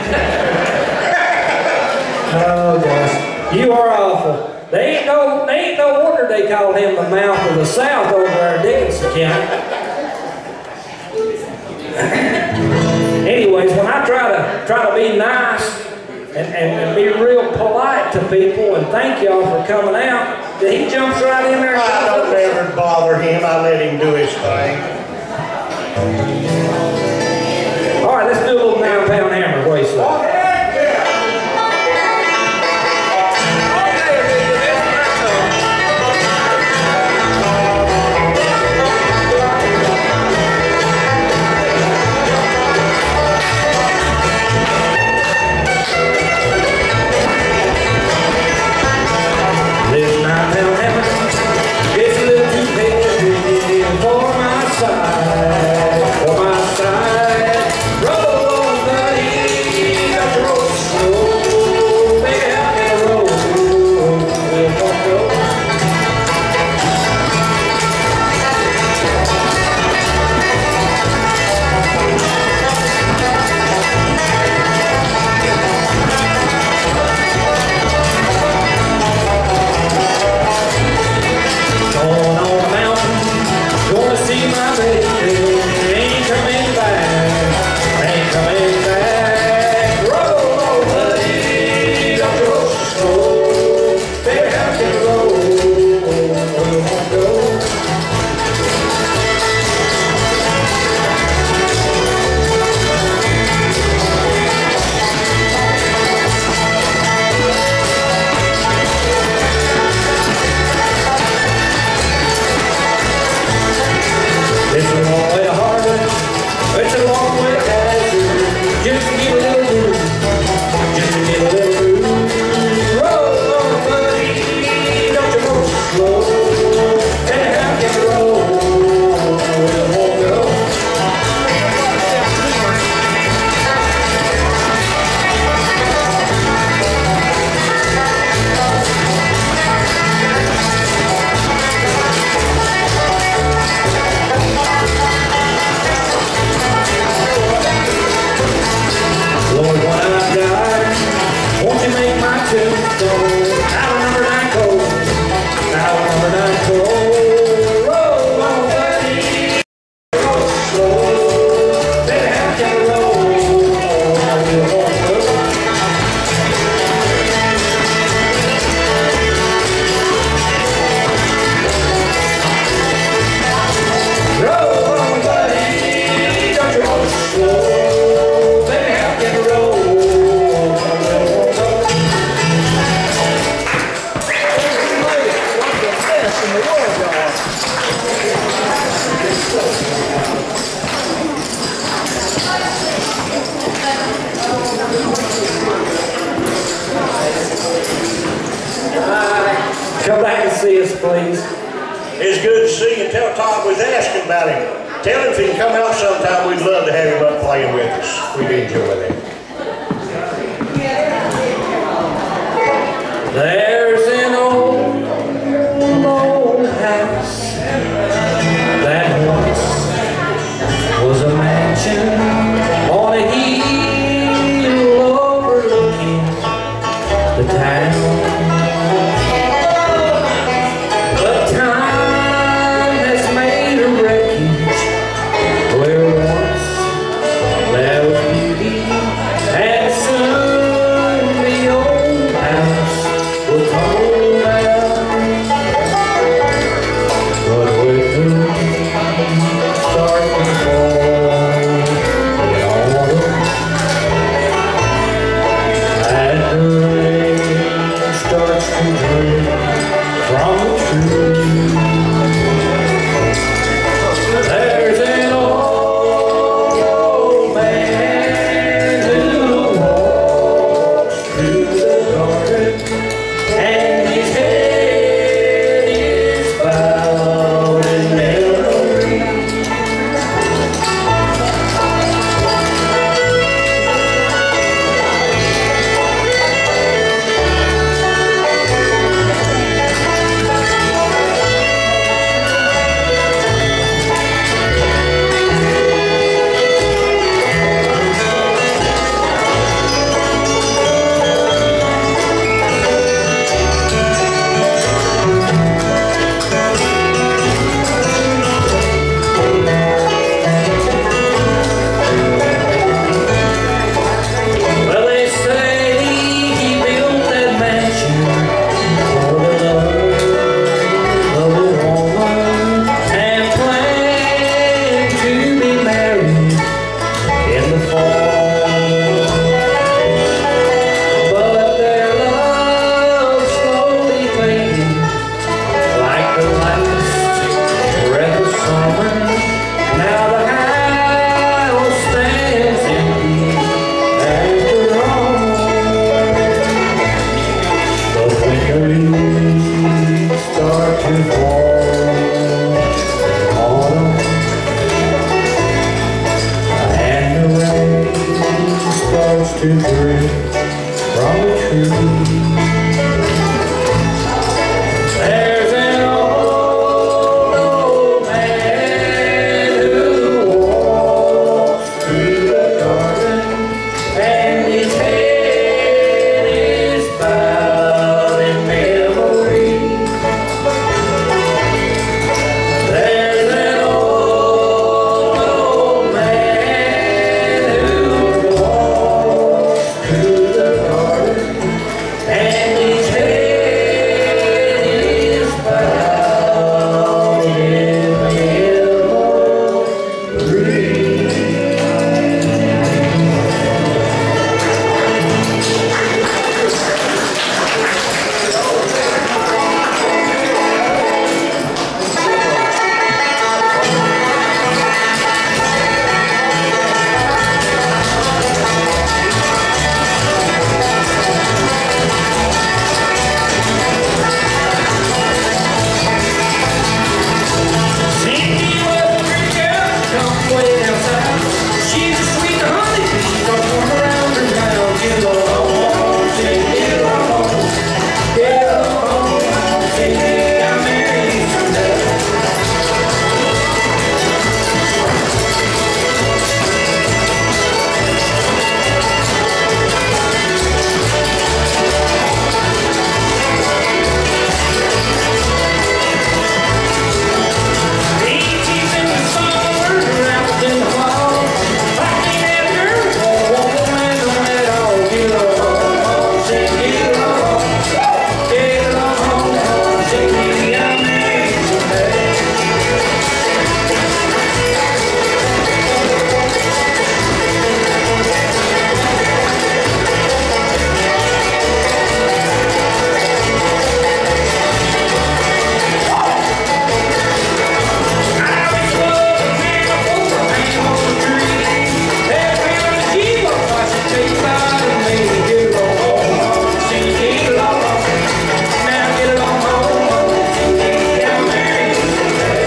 Oh gosh, you are awful. They ain't no, they ain't no wonder they call him the mouth of the South over there in Dickinson County. Anyways, when I try to try to be nice and, and, and be real polite to people and thank y'all for coming out, he jumps right in there. I don't ever bother him. I let him do his thing. All right, let's do a little nine pound hammer. What do you say? Come back and see us, please. It's good to see you. Tell Todd was asking about him. Tell him if he can come out sometime, we'd love to have him up playing with us. We'd enjoy that. There's an old, old house that once was a mansion on a hill overlooking the town. But time has made a wreckage where once there was beauty to drink from the tree. There's an old, old man who walks through the garden, and his head is bowed in memory. There's an old, old man who walks through the garden, and his head is bowed in memory. Cindy was a pretty girl, come way down south. She's a sweet honeybee, don't come around her town. Get along, Cindy, get along, get along, Cindy, I'm married someday. Peaches in the summer, apples in the fall. I can't have her, won't want no man at all. Get along, Cindy, get along, get along, Cindy, I'm married someday. I always was a man before I came on the tree. Every other sheep I should take side of me. Get along, Cindy, get along. Now get along, Cindy, I'm married someday.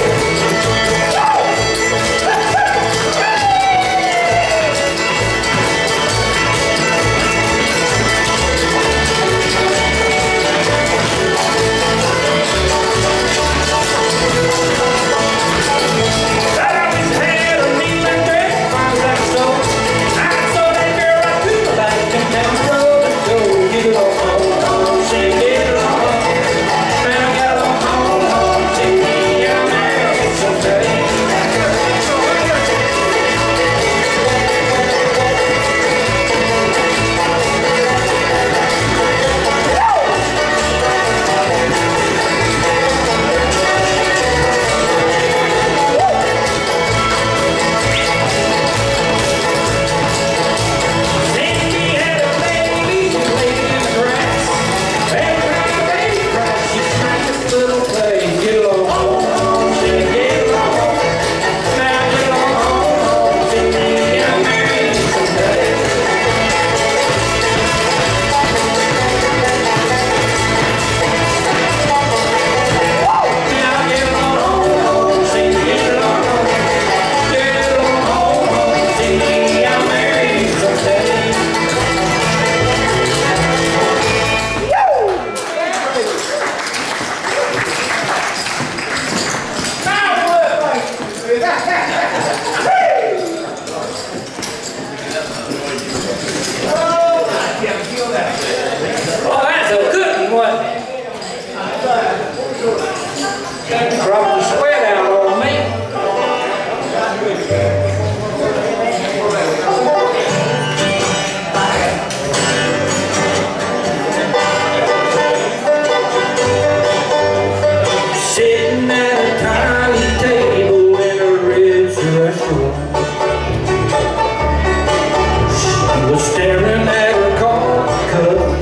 I always had a kneeling dress, fine as I saw. I saw that girl I feel like come down the road and go. Get along, Cindy, get along. Now get along, Cindy, I'm married someday. Cindy had a baby, she laid in the grass. Every time the baby cried, she smacked this little place. Get along, Cindy, get along. Now get along, Cindy, I'm married someday. Now get along, Cindy, get along. Get along, Cindy, I'm married someday. Oh, that's a good one, wasn't it? Dropped the sweat out on me. Sitting at a tiny table in a rich restaurant, she was staring at her coffee cup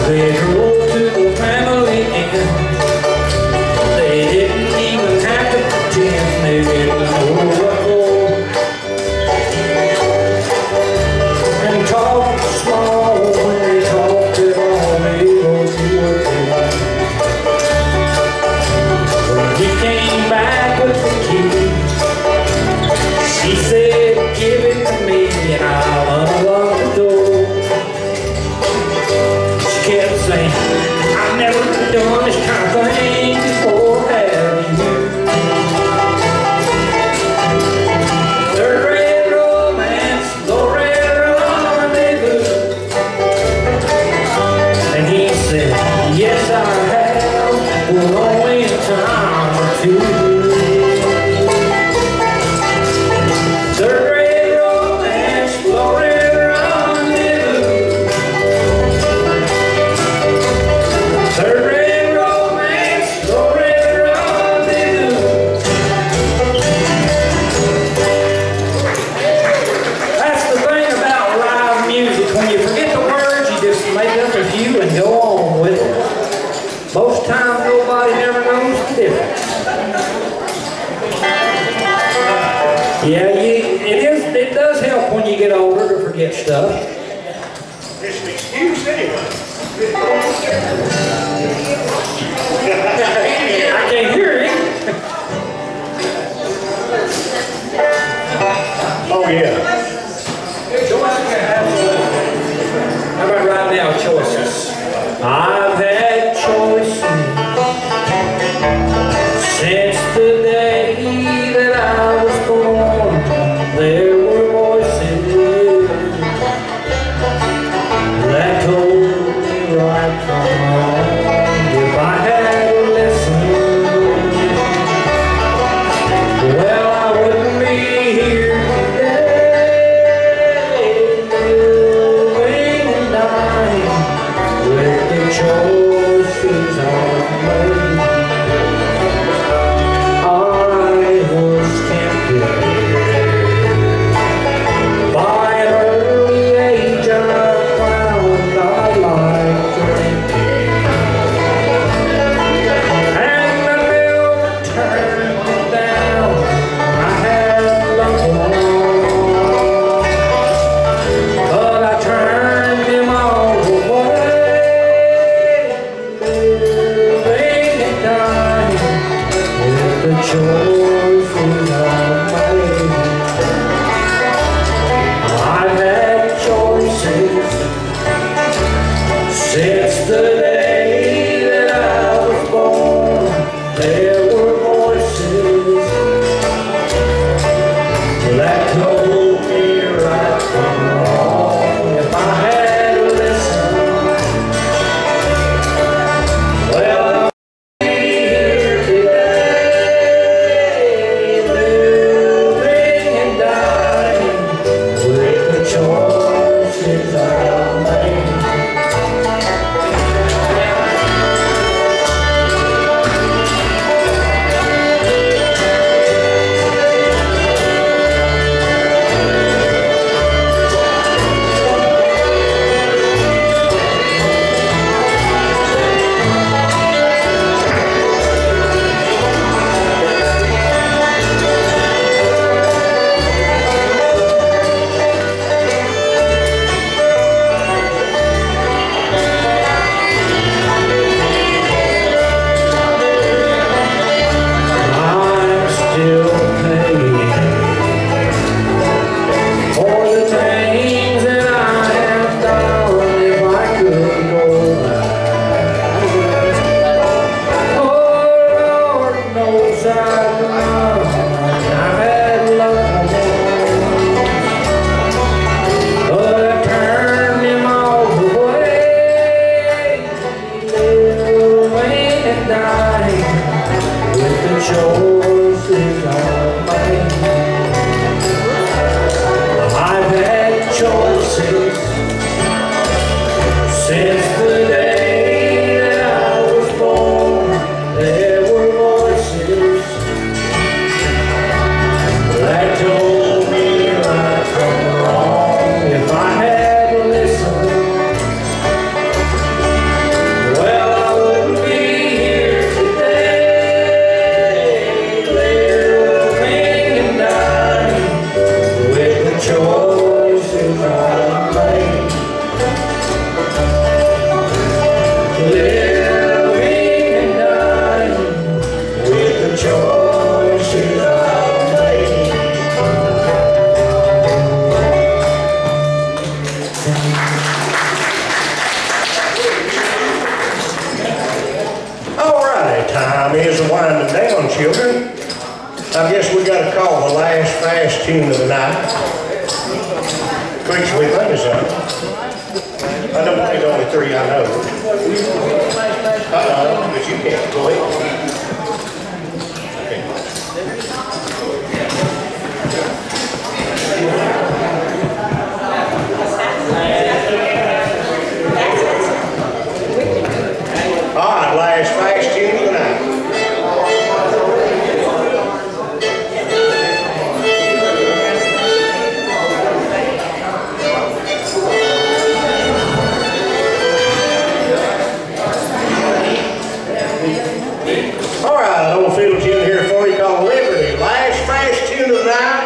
They drove to the family inn. They didn't even have to pretend they didn't know what for. And he talked small when they talked at all. They both knew what they liked. When he came back with the key, she said, give it to me and I'll unlock the door. She kept saying, I've never done this kind of thing before, have you? Third grade romance, low red rendezvous. And he said, yes I have, we're only in time or two. Third grade romance, low red rendezvous. Third grade romance, low red rendezvous. That's the thing about live music. When you forget the words, you just make up a few and go on with it. Most times nobody never knows the difference. Yeah, you, it is. It does help when you get older to forget stuff. It's an excuse anyway. I can't hear it. Oh yeah. How about right now, choices? I've had choices since the day that I was born. There were voices that told me right from wrong. If I had listened, well, I wouldn't be here today, living and dying with the choices I've made. I was tempted by an early age. I found I liked drinking, and I never turned it down. I had loved one, but I turned him all away. Living living and dying with the choices I've made. All right, time is winding down, children. I guess we got to call the last fast tune of the night. Quick, sweet thing is up. I don't think only three I know. Uh-oh, but you can't. Go ahead. All right, last fast tune of the night. All right, old fiddle tune here for you called Liberty. Last fast tune of the night.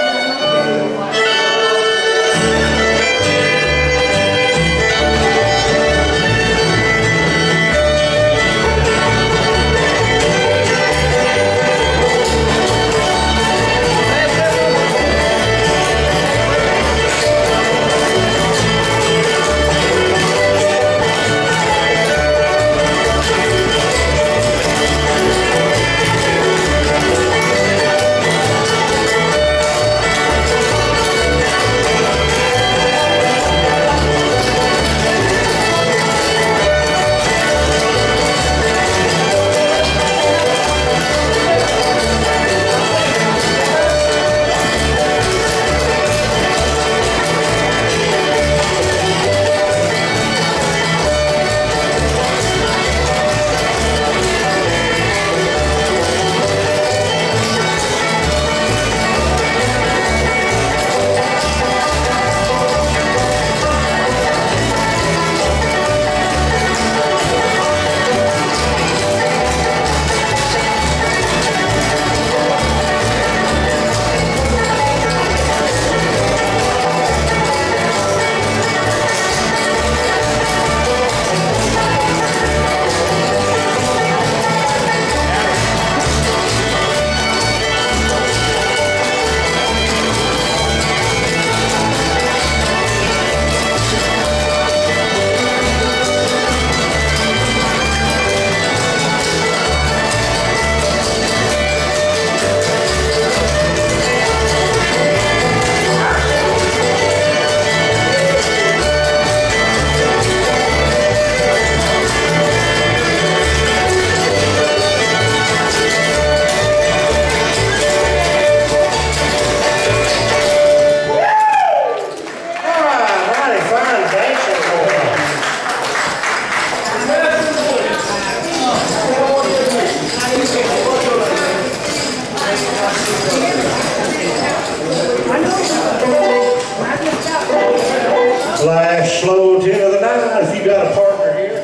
Last slow tune of the night, if you got a partner here.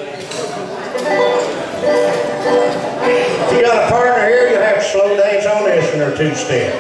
If you got a partner here, you'll have to slow dance on this one or two step.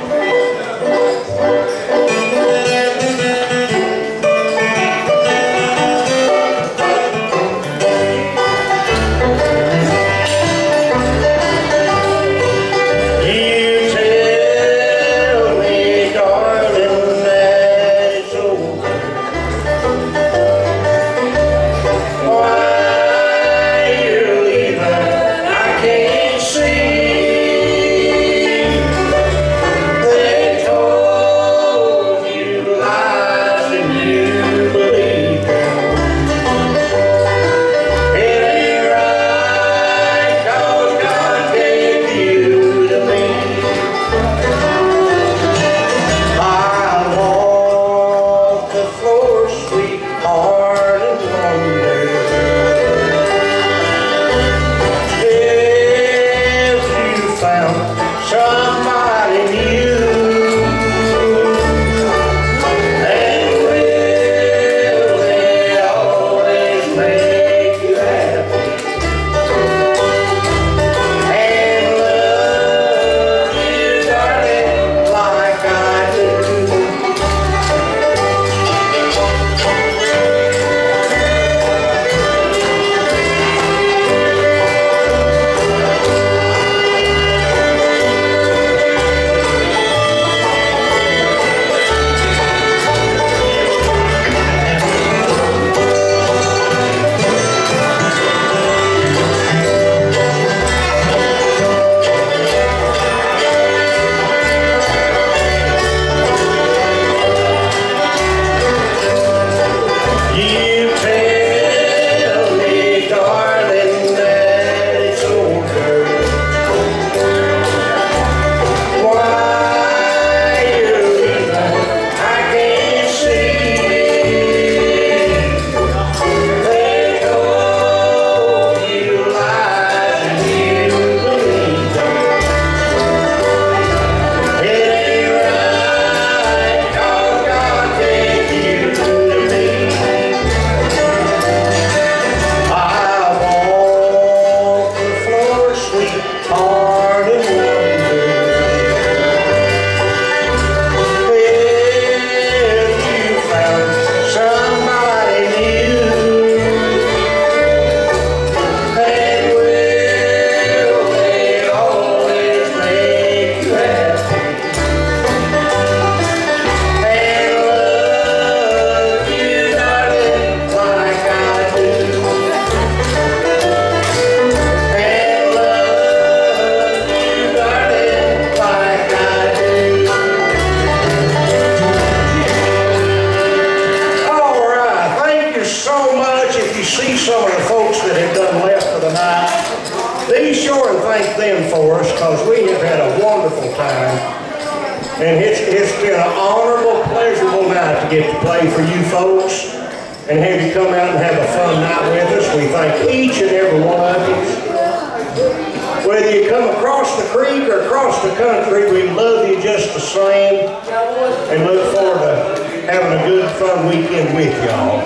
if you see some of the folks that have done left for the night, be sure and thank them for us, because we have had a wonderful time. And it's, it's been an honorable, pleasurable night to get to play for you folks and have you come out and have a fun night with us. We thank each and every one of you. Whether you come across the creek or across the country, we love you just the same and look forward to having a good, fun weekend with y'all.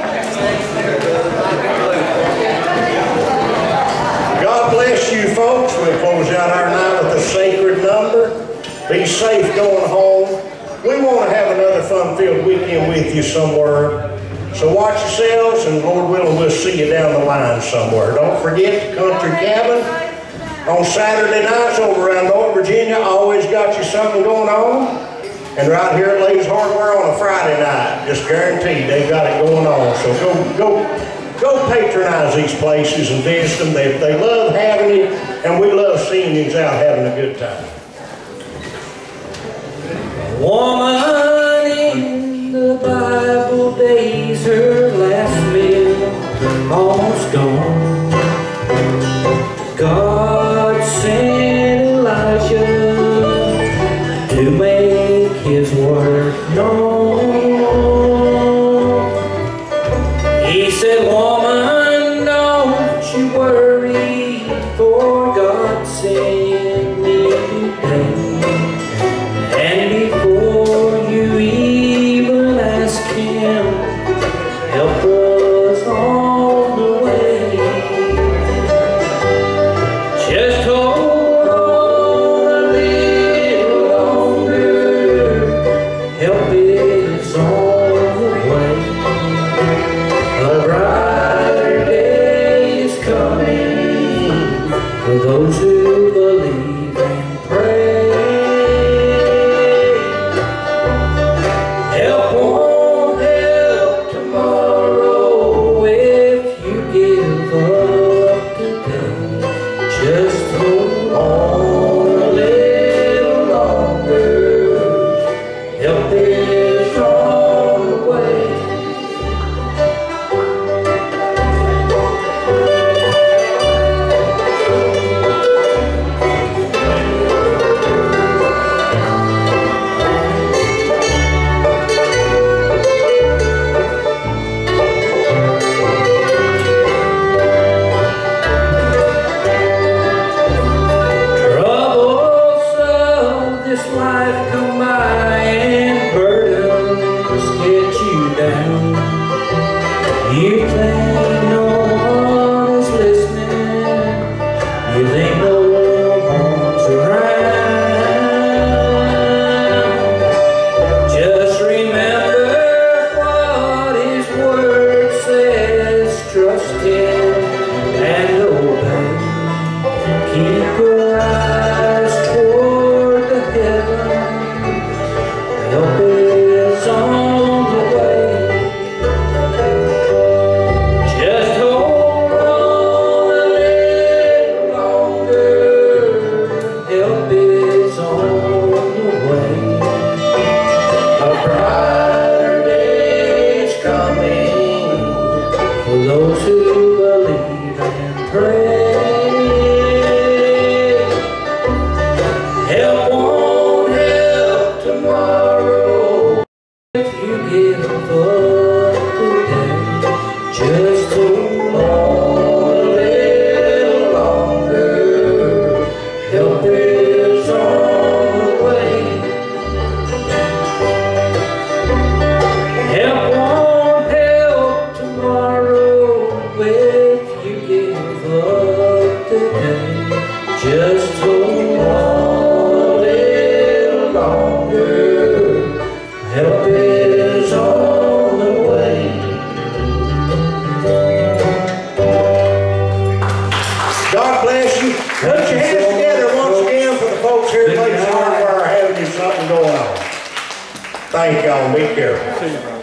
God bless you folks. We close out our night with a sacred number. Be safe going home. We want to have another fun-filled weekend with you somewhere. So watch yourselves, and Lord willing, we'll see you down the line somewhere. Don't forget the Country Cabin on Saturday nights over around North Virginia. Always got you something going on. And right here at Ladies Hardware on a Friday night, just guaranteed they've got it going on. So go, go, go patronize these places and visit them. They, they love having you, and we love seeing you out having a good time. Woman in the Bible days, her last meal almost gone. God sent Elijah to make his word known. He said, woman, don't you worry, for God sent me today. And before you even ask him, help us on the way. Just hold on a little longer, help is on the way. A brighter day is coming for those who believe and pray. Help won't help tomorrow if you give up today. Just hold on a little longer, help is on the way. Troubles of this life come by and burdens get you down. You think no one is listening, you think no one's around. Just remember what his word says, trust him and obey. Keep your eyes toward the heaven, help is on the way. Just hold on a little longer, help is on the way. A brighter day is coming for those who believe and pray. Help won't help tomorrow if you give up today. Just hold on a little longer, help is on the way. Help won't help tomorrow if you give up today. Just hold on a little longer, help is on the way. God bless you. Put your hands together once again for the folks here at Ladies Hardware having you something going on. Thank y'all. Be careful.